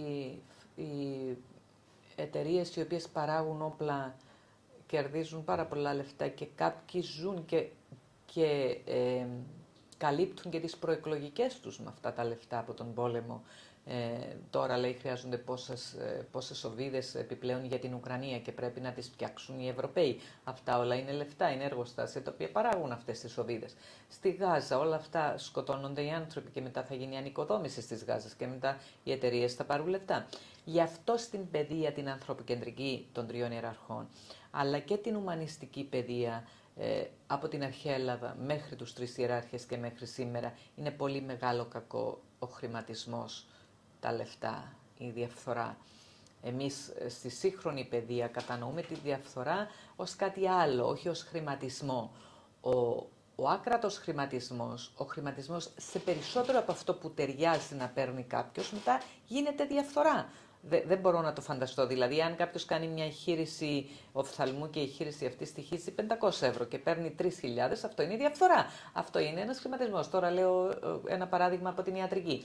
B: οι εταιρείες οι οποίες παράγουν όπλα κερδίζουν πάρα πολλά λεφτά και κάποιοι ζουν και καλύπτουν και τις προεκλογικές τους με αυτά τα λεφτά από τον πόλεμο. Τώρα λέει χρειάζονται πόσες οβίδες επιπλέον για την Ουκρανία και πρέπει να τις φτιάξουν οι Ευρωπαίοι. Αυτά όλα είναι λεφτά, είναι εργοστάσια τα οποία παράγουν αυτές τις οβίδες. Στη Γάζα όλα αυτά σκοτώνονται οι άνθρωποι και μετά θα γίνει ανοικοδόμηση στις Γάζας και μετά οι εταιρείες θα πάρουν λεφτά. Γι' αυτό στην παιδεία την ανθρωποκεντρική των τριών ιεραρχών, αλλά και την ουμανιστική παιδεία από την αρχαία Ελλάδα μέχρι τους τρεις ιεράρχες και μέχρι σήμερα είναι πολύ μεγάλο κακό ο χρηματισμός, τα λεφτά, η διαφθορά. Εμείς στη σύγχρονη παιδεία κατανοούμε τη διαφθορά ως κάτι άλλο, όχι ως χρηματισμό. Ο άκρατος χρηματισμός, ο χρηματισμός σε περισσότερο από αυτό που ταιριάζει να παίρνει κάποιος, μετά γίνεται διαφθορά. Δεν μπορώ να το φανταστώ. Δηλαδή, αν κάποιος κάνει μια εγχείρηση οφθαλμού και η εγχείρηση αυτή στοιχίζει 500 ευρώ και παίρνει 3.000, αυτό είναι διαφθορά. Αυτό είναι ένας χρηματισμός. Τώρα λέω ένα παράδειγμα από την ιατρική.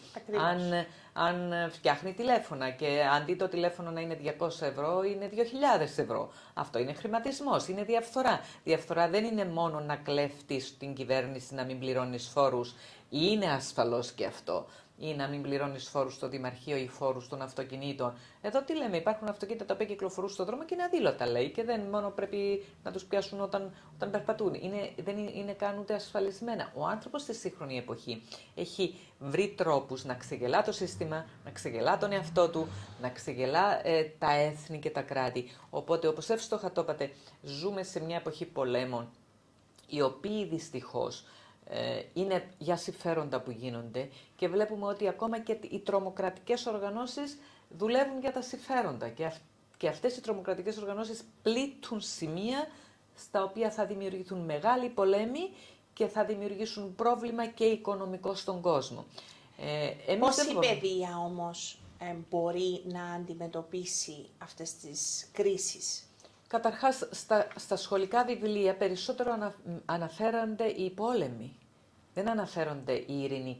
B: Αν φτιάχνει τηλέφωνα και αντί το τηλέφωνο να είναι 200 ευρώ, είναι 2.000 ευρώ. Αυτό είναι χρηματισμός, είναι διαφθορά. Διαφθορά δεν είναι μόνο να κλέφτεις την κυβέρνηση, να μην πληρώνεις φόρους. Είναι ασφαλώς και αυτό. Ή να μην πληρώνεις φόρους στο Δημαρχείο ή φόρους των αυτοκινήτων. Εδώ τι λέμε, υπάρχουν αυτοκίνητα τα οποία κυκλοφορούν στον δρόμο και είναι αδήλωτα, λέει, και δεν μόνο πρέπει να τους πιάσουν όταν περπατούν. Δεν είναι καν ούτε ασφαλισμένα. Ο άνθρωπος στη σύγχρονη εποχή έχει βρει τρόπους να ξεγελά το σύστημα, να ξεγελά τον εαυτό του, να ξεγελά τα έθνη και τα κράτη. Οπότε, όπως εύστοχα το είπατε, ζούμε σε μια εποχή πολέμων, οι οποίοι δυστυχώς είναι για συμφέροντα που γίνονται και βλέπουμε ότι ακόμα και οι τρομοκρατικές οργανώσεις δουλεύουν για τα συμφέροντα και αυτές οι τρομοκρατικές οργανώσεις πλήττουν σημεία στα οποία θα δημιουργηθούν μεγάλοι πολέμοι και θα δημιουργήσουν πρόβλημα και οικονομικό στον κόσμο.
A: Πώς η παιδεία όμως μπορεί να αντιμετωπίσει αυτές τις κρίσεις?
B: Καταρχάς, στα σχολικά βιβλία περισσότερο αναφέρονται οι πόλεμοι. Δεν αναφέρονται οι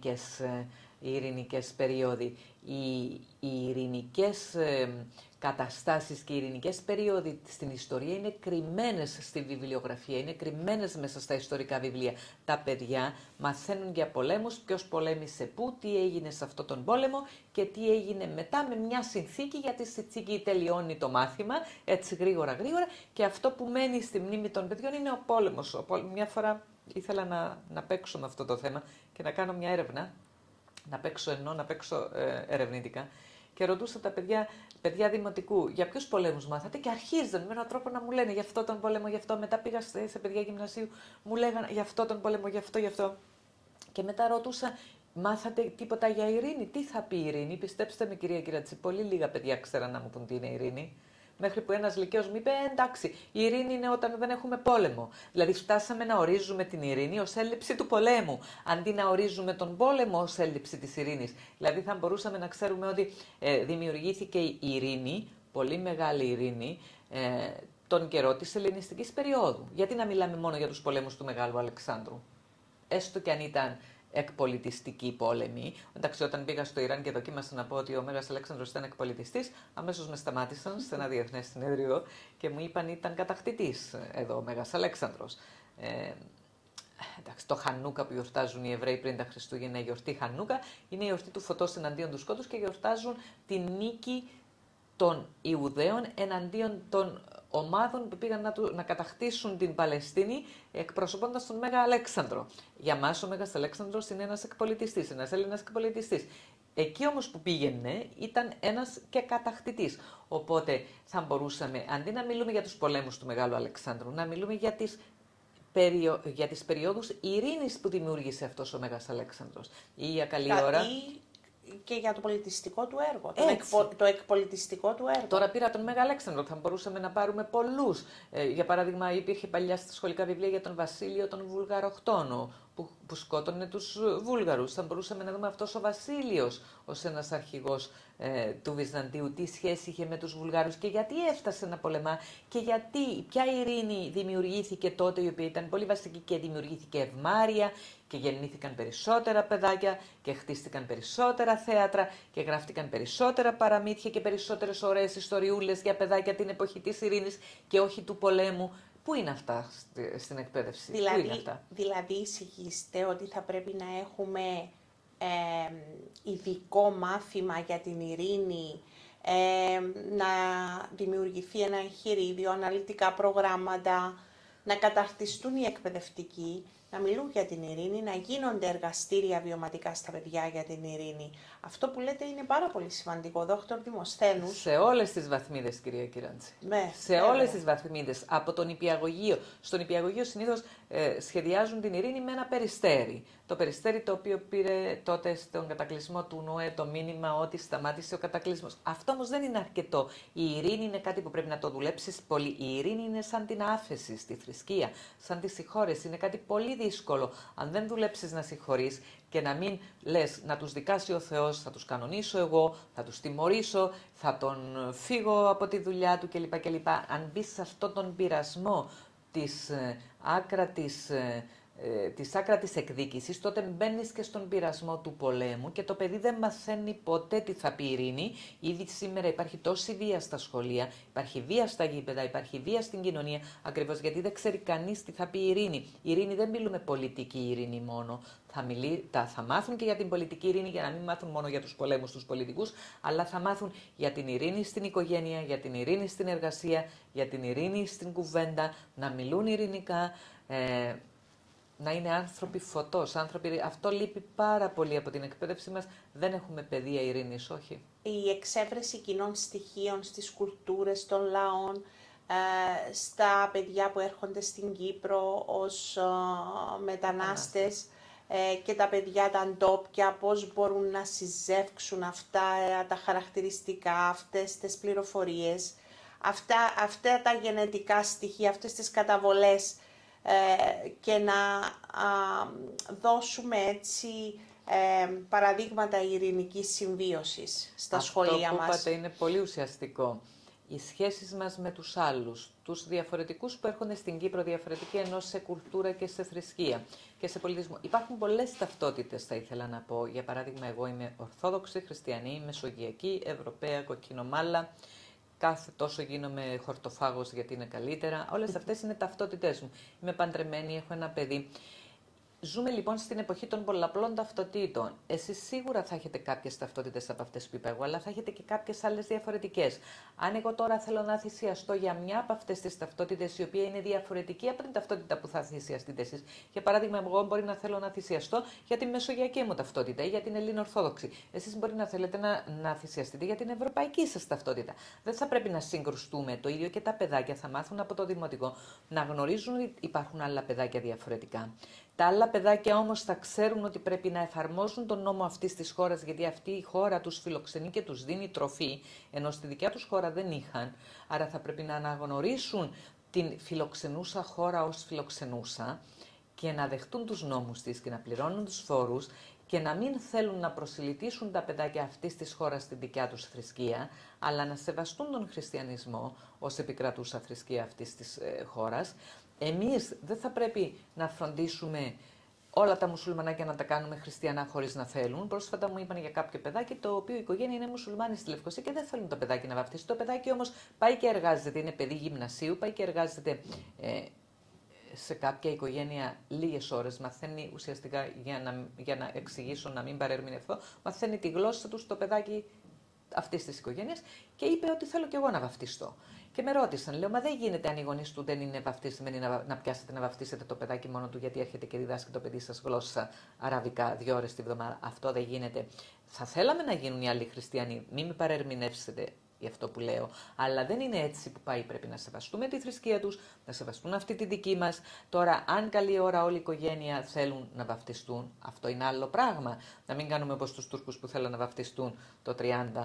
B: ειρηνικές περίοδοι. Οι ειρηνικές καταστάσεις και οι ειρηνικές περίοδοι στην ιστορία είναι κρυμμένες στη βιβλιογραφία, είναι κρυμμένες μέσα στα ιστορικά βιβλία. Τα παιδιά μαθαίνουν για πολέμους, ποιος πολέμησε πού, τι έγινε σε αυτόν τον πόλεμο και τι έγινε μετά με μια συνθήκη, γιατί στη συνθήκη τελειώνει το μάθημα, έτσι γρήγορα και αυτό που μένει στη μνήμη των παιδιών είναι ο πόλεμος. Μια φορά ήθελα να παίξω με αυτό το θέμα και να κάνω μια έρευνα, να παίξω ερευνητικά. Και ρωτούσα τα παιδιά δημοτικού, για ποιους πολέμους μάθατε, και αρχίζαν με έναν τρόπο να μου λένε για αυτό τον πόλεμο, γι' αυτό. Μετά πήγα σε παιδιά γυμνασίου, μου λέγανε για αυτό τον πόλεμο, γι' αυτό. Και μετά ρωτούσα, μάθατε τίποτα για ειρήνη? Τι θα πει ειρήνη? Πιστέψτε με, κυρία Κυρατσή, πολύ λίγα παιδιά ξέραν να μου πούν τι είναι ειρήνη. Μέχρι που ένας λυκαίος μου είπε, εντάξει, η ειρήνη είναι όταν δεν έχουμε πόλεμο. Δηλαδή φτάσαμε να ορίζουμε την ειρήνη ως έλλειψη του πολέμου, αντί να ορίζουμε τον πόλεμο ως έλλειψη της ειρήνης. Δηλαδή θα μπορούσαμε να ξέρουμε ότι δημιουργήθηκε η ειρήνη, πολύ μεγάλη ειρήνη, τον καιρό της ελληνιστικής περίοδου. Γιατί να μιλάμε μόνο για τους πολέμους του Μεγάλου Αλεξάνδρου? Έστω και αν ήταν εκπολιτιστική πόλεμη. Εντάξει, όταν πήγα στο Ιράν και δοκίμασα να πω ότι ο Μέγας Αλέξανδρος ήταν εκπολιτιστής, αμέσως με σταμάτησαν σε ένα διεθνές συνέδριο και μου είπαν ήταν κατακτητής εδώ ο Μέγας Αλέξανδρος. Εντάξει, το Χανούκα που γιορτάζουν οι Εβραίοι πριν τα Χριστούγεννα, η γιορτή Χανούκα, είναι η γιορτή του φωτός εναντίον του σκότους και γιορτάζουν την νίκη των Ιουδαίων εναντίον των ομάδων που πήγαν να κατακτήσουν την Παλαιστίνη εκπροσωπώντας τον Μέγα Αλέξανδρο. Για μας ο Μέγας Αλέξανδρος είναι ένας εκπολιτιστής, ένας Έλληνας εκπολιτιστής. Εκεί όμως που πήγαινε ήταν ένας και κατακτητής. Οπότε θα μπορούσαμε, αντί να μιλούμε για τους πολέμους του Μεγάλου Αλεξάνδρου, να μιλούμε για τις περιόδους ειρήνης που δημιούργησε αυτός ο Μέγας Αλέξανδρος. Ή για καλή ώρα.
A: Και για το πολιτιστικό του έργο,
B: το
A: εκπολιτιστικό του έργο.
B: Τώρα πήρα τον Μέγα Αλέξανδρο, θα μπορούσαμε να πάρουμε πολλούς. Για παράδειγμα, υπήρχε παλιά στα σχολικά βιβλία για τον Βασίλειο τον Βουλγαροχτόνο, που σκότωνε τους Βούλγαρους. Θα μπορούσαμε να δούμε αυτός ο Βασίλειος ως ένας αρχηγός του Βυζαντίου, τι σχέση είχε με τους Βουλγάρους και γιατί έφτασε να πολεμά και ποια ειρήνη δημιουργήθηκε τότε, η οποία ήταν πολύ βασική και δημιουργήθηκε ευμάρεια και γεννήθηκαν περισσότερα παιδάκια και χτίστηκαν περισσότερα θέατρα και γράφτηκαν περισσότερα παραμύθια και περισσότερες ωραίες ιστοριούλες για παιδάκια την εποχή της ειρήνης και όχι του πολέμου. Πού είναι αυτά στην εκπαίδευση, πού είναι αυτά?
A: Δηλαδή εισηγείστε ότι θα πρέπει να έχουμε ειδικό μάθημα για την ειρήνη, να δημιουργηθεί ένα εγχειρίδιο, αναλυτικά προγράμματα, να καταρτιστούν οι εκπαιδευτικοί, να μιλούν για την ειρήνη, να γίνονται εργαστήρια βιωματικά στα παιδιά για την ειρήνη. Αυτό που λέτε είναι πάρα πολύ σημαντικό, Δόκτωρ Δημοσθένους.
B: Σε όλες τις βαθμίδες, κυρία Κυράντση.
A: Ναι,
B: σε όλες τις βαθμίδες. Από τον Νηπιαγωγείο. Στον Νηπιαγωγείο συνήθως σχεδιάζουν την ειρήνη με ένα περιστέρι. Το περιστέρι το οποίο πήρε τότε στον κατακλυσμό του Νοέ το μήνυμα ότι σταμάτησε ο κατακλυσμός. Αυτό όμως δεν είναι αρκετό. Η ειρήνη είναι κάτι που πρέπει να το δουλέψεις πολύ. Η ειρήνη είναι σαν την άφεση στη θρησκεία, σαν τη συγχώρεση. Είναι κάτι πολύ δύσκολο. Αν δεν δουλέψεις να συγχωρείς και να μην λες να τους δικάσει ο Θεός, θα τους κανονίσω εγώ, θα τους τιμωρήσω, θα τον φύγω από τη δουλειά του κλπ. Αν μπεις σε αυτόν τον πειρασμό της άκρατης εκδίκησης, τότε μπαίνεις και στον πειρασμό του πολέμου και το παιδί δεν μαθαίνει ποτέ τι θα πει ειρήνη. Ήδη σήμερα υπάρχει τόση βία στα σχολεία, υπάρχει βία στα γήπεδα, υπάρχει βία στην κοινωνία, ακριβώς γιατί δεν ξέρει κανείς τι θα πει ειρήνη. Η ειρήνη δεν μιλούμε πολιτική ειρήνη μόνο. Θα μάθουν και για την πολιτική ειρήνη, για να μην μάθουν μόνο για τους πολέμους τους πολιτικούς, αλλά θα μάθουν για την ειρήνη στην οικογένεια, για την ειρήνη στην εργασία, για την ειρήνη στην κουβέντα, να μιλούν ειρηνικά, να είναι άνθρωποι φωτός. Αυτό λείπει πάρα πολύ από την εκπαίδευση μας. Δεν έχουμε παιδεία ειρήνης, όχι.
A: Η εξέβρεση κοινών στοιχείων στις κουλτούρες των λαών, στα παιδιά που έρχονται στην Κύπρο ως μετανάστες, και τα παιδιά τα ντόπια, πώς μπορούν να συζεύξουν αυτά τα χαρακτηριστικά, αυτές τις πληροφορίες, αυτά τα γενετικά στοιχεία, αυτές τις καταβολές, και να δώσουμε έτσι παραδείγματα ειρηνικής συμβίωσης στα σχολεία μας.
B: Αυτό που είπατε είναι πολύ ουσιαστικό. Οι σχέσεις μας με τους άλλους, τους διαφορετικούς που έρχονται στην Κύπρο, διαφορετικοί ενώ σε κουλτούρα και σε θρησκεία και σε πολιτισμό. Υπάρχουν πολλές ταυτότητες, θα ήθελα να πω. Για παράδειγμα, εγώ είμαι Ορθόδοξη, Χριστιανή, Μεσογειακή, Ευρωπαία, Κοκκινομάλα. Κάθε τόσο γίνομαι χορτοφάγος γιατί είναι καλύτερα. Όλες αυτές είναι ταυτότητές μου. Είμαι παντρεμένη, έχω ένα παιδί. Ζούμε λοιπόν στην εποχή των πολλαπλών ταυτοτήτων. Εσείς σίγουρα θα έχετε κάποιες ταυτότητες από αυτές που είπα εγώ, αλλά θα έχετε και κάποιες άλλες διαφορετικές. Αν εγώ τώρα θέλω να θυσιαστώ για μια από αυτές τις ταυτότητες, η οποία είναι διαφορετική από την ταυτότητα που θα θυσιαστείτε εσείς. Για παράδειγμα, εγώ μπορεί να θέλω να θυσιαστώ για τη μεσογειακή μου ταυτότητα ή για την Ελληνοορθόδοξη. Εσείς μπορεί να θέλετε να θυσιαστείτε για την ευρωπαϊκή σας ταυτότητα. Δεν θα πρέπει να συγκρουστούμε. Το ίδιο και τα παιδάκια θα μάθουν από το δημοτικό να γνωρίζουν ότι υπάρχουν άλλα παιδάκια διαφορετικά. Τα άλλα παιδάκια όμως θα ξέρουν ότι πρέπει να εφαρμόζουν τον νόμο αυτής της χώρας, γιατί αυτή η χώρα τους φιλοξενεί και τους δίνει τροφή, ενώ στη δικιά τους χώρα δεν είχαν. Άρα θα πρέπει να αναγνωρίσουν την φιλοξενούσα χώρα ως φιλοξενούσα και να δεχτούν τους νόμους της και να πληρώνουν τους φόρους και να μην θέλουν να προσιλητήσουν τα παιδάκια αυτής της χώρας στην δικιά τους θρησκεία, αλλά να σεβαστούν τον χριστιανισμό ως επικρατούσα θρησκεία αυτής της χώρας. Εμείς δεν θα πρέπει να φροντίσουμε όλα τα μουσουλμανάκια να τα κάνουμε χριστιανά χωρίς να θέλουν. Πρόσφατα μου είπαν για κάποιο παιδάκι το οποίο η οικογένεια είναι μουσουλμάνη στη Λευκοσία και δεν θέλουν το παιδάκι να βαφτίσει. Το παιδάκι όμως πάει και εργάζεται, είναι παιδί γυμνασίου, πάει και εργάζεται σε κάποια οικογένεια λίγες ώρες. Μαθαίνει ουσιαστικά, για να εξηγήσω, να μην παρερμηνευθώ, μαθαίνει τη γλώσσα του στο παιδάκι αυτής της οικογένειας και είπε ότι θέλω κι εγώ να βαφτιστώ. Και με ρώτησαν, λέω, μα δεν γίνεται αν οι γονείς του δεν είναι βαφτισμένοι να πιάσετε να βαφτίσετε το παιδάκι μόνο του γιατί έρχεται και διδάσκει το παιδί σας γλώσσα αραβικά 2 ώρες τη βδομάδα. Αυτό δεν γίνεται. Θα θέλαμε να γίνουν οι άλλοι χριστιανοί, μην με παρερμηνεύσετε για αυτό που λέω, αλλά δεν είναι έτσι που πάει. Πρέπει να σεβαστούμε τη θρησκεία τους, να σεβαστούν αυτή τη δική μας. Τώρα, αν καλή ώρα όλη η οικογένεια θέλουν να βαφτιστούν, αυτό είναι άλλο πράγμα. Να μην κάνουμε όπως τους Τούρκους που θέλουν να βαφτιστούν το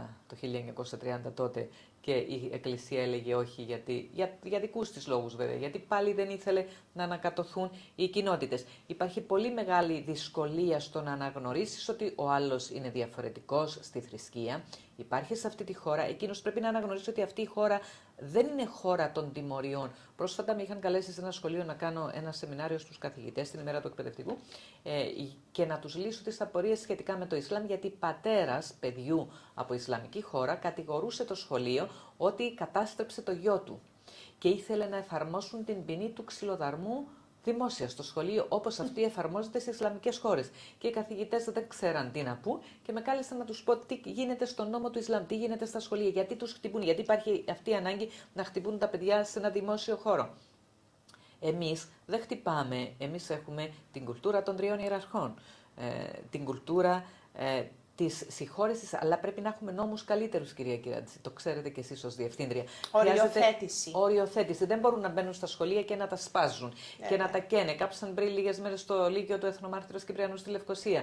B: 1930 τότε και η Εκκλησία έλεγε όχι για δικούς της λόγους βέβαια, γιατί πάλι δεν ήθελε να ανακατωθούν οι κοινότητες. Υπάρχει πολύ μεγάλη δυσκολία στο να αναγνωρίσεις ότι ο άλλος είναι διαφορετικός στη θρησκεία. Υπάρχει σε αυτή τη χώρα, εκείνος πρέπει να αναγνωρίσει ότι αυτή η χώρα δεν είναι χώρα των τιμωριών. Πρόσφατα με είχαν καλέσει σε ένα σχολείο να κάνω ένα σεμινάριο στους καθηγητές την ημέρα του εκπαιδευτικού και να τους λύσω τις απορίες σχετικά με το Ισλάμ, γιατί πατέρας παιδιού από Ισλαμική χώρα κατηγορούσε το σχολείο ότι κατάστρεψε το γιο του και ήθελε να εφαρμόσουν την ποινή του ξυλοδαρμού δημόσια στο σχολείο, όπως αυτή εφαρμόζεται στις Ισλαμικές χώρες. Και οι καθηγητές δεν ξέραν τι να πούν και με κάλεσαν να τους πω τι γίνεται στον νόμο του Ισλάμ, τι γίνεται στα σχολεία, γιατί τους χτυπούν, γιατί υπάρχει αυτή η ανάγκη να χτυπούν τα παιδιά σε ένα δημόσιο χώρο. Εμείς δεν χτυπάμε, εμείς έχουμε την κουλτούρα των 3 ιεραρχών, την κουλτούρα της συγχώρεσης, αλλά πρέπει να έχουμε νόμους καλύτερους, κυρία Κυράτση. Το ξέρετε κι εσείς ως διευθύντρια.
A: Οριοθέτηση.
B: Οριοθέτηση. Δεν μπορούν να μπαίνουν στα σχολεία και να τα σπάζουν και να τα καίνε. Κάψαν πριν λίγες μέρες στο Λύκειο του Εθνομάρτυρος Κυπριανού στη Λευκοσία.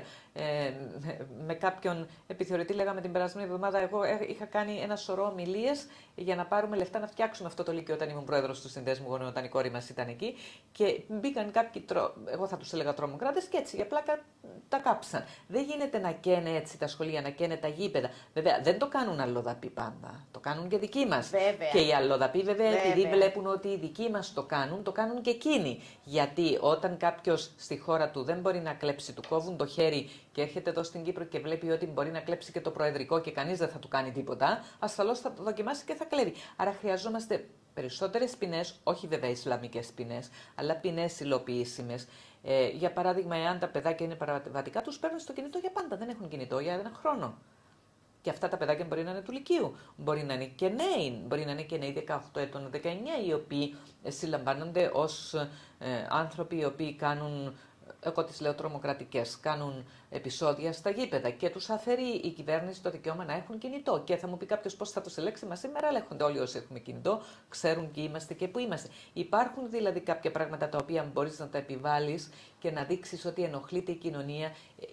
B: Με κάποιον επιθεωρητή, λέγαμε την περασμένη εβδομάδα, εγώ είχα κάνει ένα σωρό ομιλίες για να πάρουμε λεφτά να φτιάξουμε αυτό το Λύκειο όταν ήμουν πρόεδρος του Συνδέσμου Γονέων, όταν η κόρη μας ήταν εκεί. Και μπήκαν κάποιοι, εγώ θα τους έλεγα τρομοκράτες, και έτσι για πλάκα τα κάψαν. Δεν γίνεται να καίνε έτσι τα σχολεία, να καίνε τα γήπεδα. Βέβαια, δεν το κάνουν αλλοδαποί πάντα. Το κάνουν και δικοί μας.
A: Βέβαια.
B: Και οι αλλοδαποί, βέβαια, επειδή βλέπουν ότι οι δικοί μας το κάνουν και εκείνοι. Γιατί όταν κάποιος στη χώρα του δεν μπορεί να κλέψει, του κόβουν το χέρι και έρχεται εδώ στην Κύπρο και βλέπει ότι μπορεί να κλέψει και το προεδρικό και κανείς δεν θα του κάνει τίποτα, ασφαλώς θα το δοκιμάσει και θα κλέβει. Άρα χρειαζόμαστε περισσότερες ποινές, όχι βέβαια Ισλαμικές ποινές, αλλά ποινές υλοποιήσιμες. Για παράδειγμα, εάν τα παιδάκια είναι παραβατικά, τους παίρνουν στο κινητό για πάντα. Δεν έχουν κινητό για 1 χρόνο. Και αυτά τα παιδάκια μπορεί να είναι του Λυκείου, μπορεί να είναι και νέοι, μπορεί να είναι και νέοι 18 ετών, 19, οι οποίοι συλλαμβάνονται ως άνθρωποι οι οποίοι κάνουν, εγώ τις λέω τρομοκρατικές, κάνουν επεισόδια στα γήπεδα και τους αφαιρεί η κυβέρνηση το δικαίωμα να έχουν κινητό. Και θα μου πει κάποιος πώς θα το ελέγξει, μα σήμερα ελέγχονται όλοι όσοι έχουμε κινητό, ξέρουν ποιοι είμαστε και πού είμαστε. Υπάρχουν δηλαδή κάποια πράγματα τα οποία μπορείς να τα επιβάλλεις και να δείξεις ότι ενοχλείται η κοινωνία.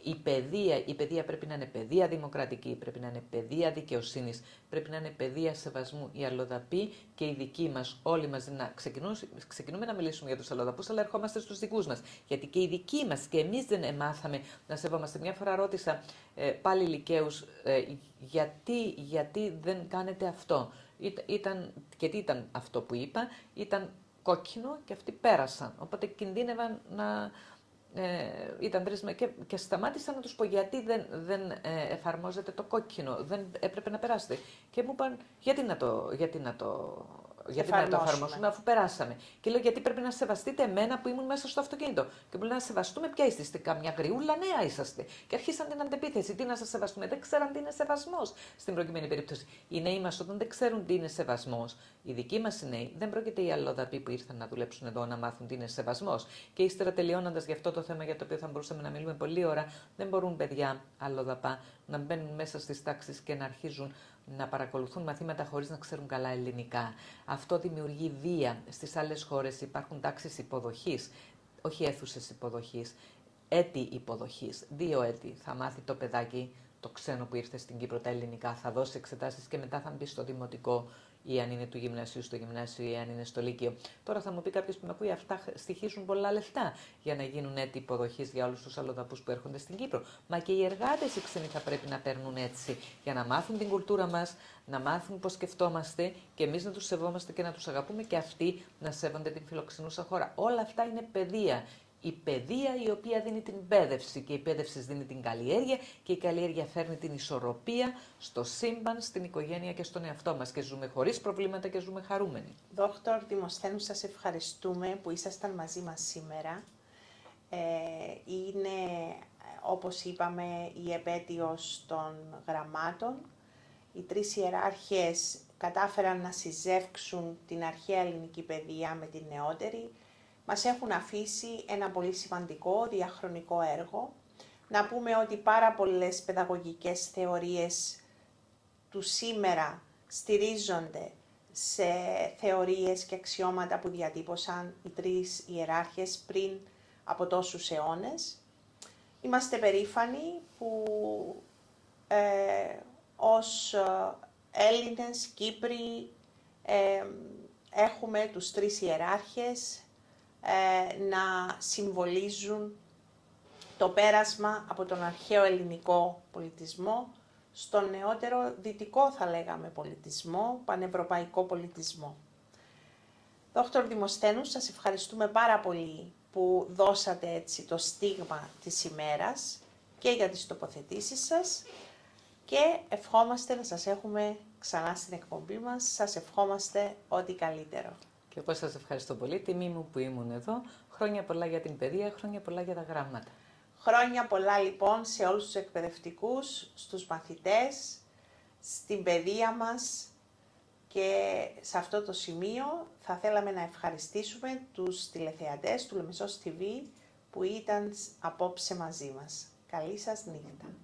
B: Η παιδεία πρέπει να είναι παιδεία δημοκρατική, πρέπει να είναι παιδεία δικαιοσύνης, πρέπει να είναι παιδεία σεβασμού. Οι αλλοδαποί και οι δικοί μας, όλοι μαζί να ξεκινούμε να μιλήσουμε για τους αλλοδαπούς, αλλά ερχόμαστε στους δικούς μας. Γιατί και οι δικοί μας και εμείς δεν μάθαμε να σεβόμαστε. Μια φορά ρώτησα πάλι λυκαίους γιατί δεν κάνετε αυτό. Και τι ήταν αυτό που είπα, ήταν κόκκινο και αυτοί πέρασαν. Οπότε κινδύνευαν να... ήταν 3 και σταμάτησα να τους πω γιατί δεν εφαρμόζεται το κόκκινο, δεν έπρεπε να περάσετε. Και μου είπαν γιατί να το εφαρμόσουμε αφού περάσαμε. Και λέω γιατί πρέπει να σεβαστείτε εμένα που ήμουν μέσα στο αυτοκίνητο. Και μου λένε να σεβαστούμε ποια είστε, καμιά γριούλα νέα είσαστε. Και αρχίσαν την αντεπίθεση. Τι να σας σεβαστούμε, δεν ξέραν τι είναι σεβασμός στην προκειμένη περίπτωση. Οι νέοι μας όταν δεν ξέρουν τι είναι σεβασμός, οι δικοί μας οι νέοι, δεν πρόκειται οι αλλοδαποί που ήρθαν να δουλέψουν εδώ να μάθουν τι είναι σεβασμός. Και ύστερα τελειώνοντας για αυτό το θέμα για το οποίο θα μπορούσαμε να μιλούμε πολλή ώρα, δεν μπορούν παιδιά αλλοδαπά να μπαίνουν μέσα στις τάξεις και να αρχίζουν να παρακολουθούν μαθήματα χωρίς να ξέρουν καλά ελληνικά. Αυτό δημιουργεί βία. Στις άλλες χώρες υπάρχουν τάξεις υποδοχής, όχι αίθουσες υποδοχής, έτη υποδοχής. 2 έτη θα μάθει το παιδάκι, το ξένο που ήρθε στην Κύπρο, τα ελληνικά, θα δώσει εξετάσεις και μετά θα μπει στο δημοτικό ή αν είναι του γυμνασίου στο γυμνάσιο ή αν είναι στο λύκειο. Τώρα θα μου πει κάποιος που με ακούει, αυτά στοιχίζουν πολλά λεφτά για να γίνουν έτη υποδοχής για όλους τους αλλοδαπούς που έρχονται στην Κύπρο. Μα και οι εργάτες οι ξένοι θα πρέπει να παίρνουν έτσι για να μάθουν την κουλτούρα μας, να μάθουν πώς σκεφτόμαστε και εμείς να τους σεβόμαστε και να τους αγαπούμε και αυτοί να σέβονται την φιλοξενούσα χώρα. Όλα αυτά είναι παιδεία. Η παιδεία η οποία δίνει την πέδευση και η πέδευση δίνει την καλλιέργεια και η καλλιέργεια φέρνει την ισορροπία στο σύμπαν, στην οικογένεια και στον εαυτό μας και ζούμε χωρίς προβλήματα και ζούμε χαρούμενοι.
A: Δόκτωρ Δημοσθένου, σας ευχαριστούμε που ήσασταν μαζί μας σήμερα. Είναι, όπως είπαμε, η επέτειος των γραμμάτων. οι τρεις ιεράρχες κατάφεραν να συζεύξουν την αρχαία ελληνική παιδεία με την νεότερη, μας έχουν αφήσει ένα πολύ σημαντικό διαχρονικό έργο. Να πούμε ότι πάρα πολλές παιδαγωγικές θεωρίες του σήμερα στηρίζονται σε θεωρίες και αξιώματα που διατύπωσαν οι τρεις ιεράρχες πριν από τόσους αιώνες. Είμαστε περήφανοι που ως Έλληνες, Κύπροι, έχουμε τους τρεις ιεράρχες να συμβολίζουν το πέρασμα από τον αρχαίο ελληνικό πολιτισμό στον νεότερο δυτικό, θα λέγαμε, πολιτισμό, πανευρωπαϊκό πολιτισμό. Δόκτωρ Δημοσθένου, σας ευχαριστούμε πάρα πολύ που δώσατε έτσι το στίγμα της ημέρας και για τις τοποθετήσεις σας και ευχόμαστε να σας έχουμε ξανά στην εκπομπή μας. Σας ευχόμαστε ό,τι καλύτερο.
B: Και εγώ σας ευχαριστώ πολύ, τιμή μου που ήμουν εδώ. Χρόνια πολλά για την παιδεία, χρόνια πολλά για τα γράμματα.
A: Χρόνια πολλά λοιπόν σε όλους τους εκπαιδευτικούς, στους μαθητές, στην παιδεία μας και σε αυτό το σημείο θα θέλαμε να ευχαριστήσουμε τους τηλεθεατές του Λεμεσός TV που ήταν απόψε μαζί μας. Καλή σας νύχτα.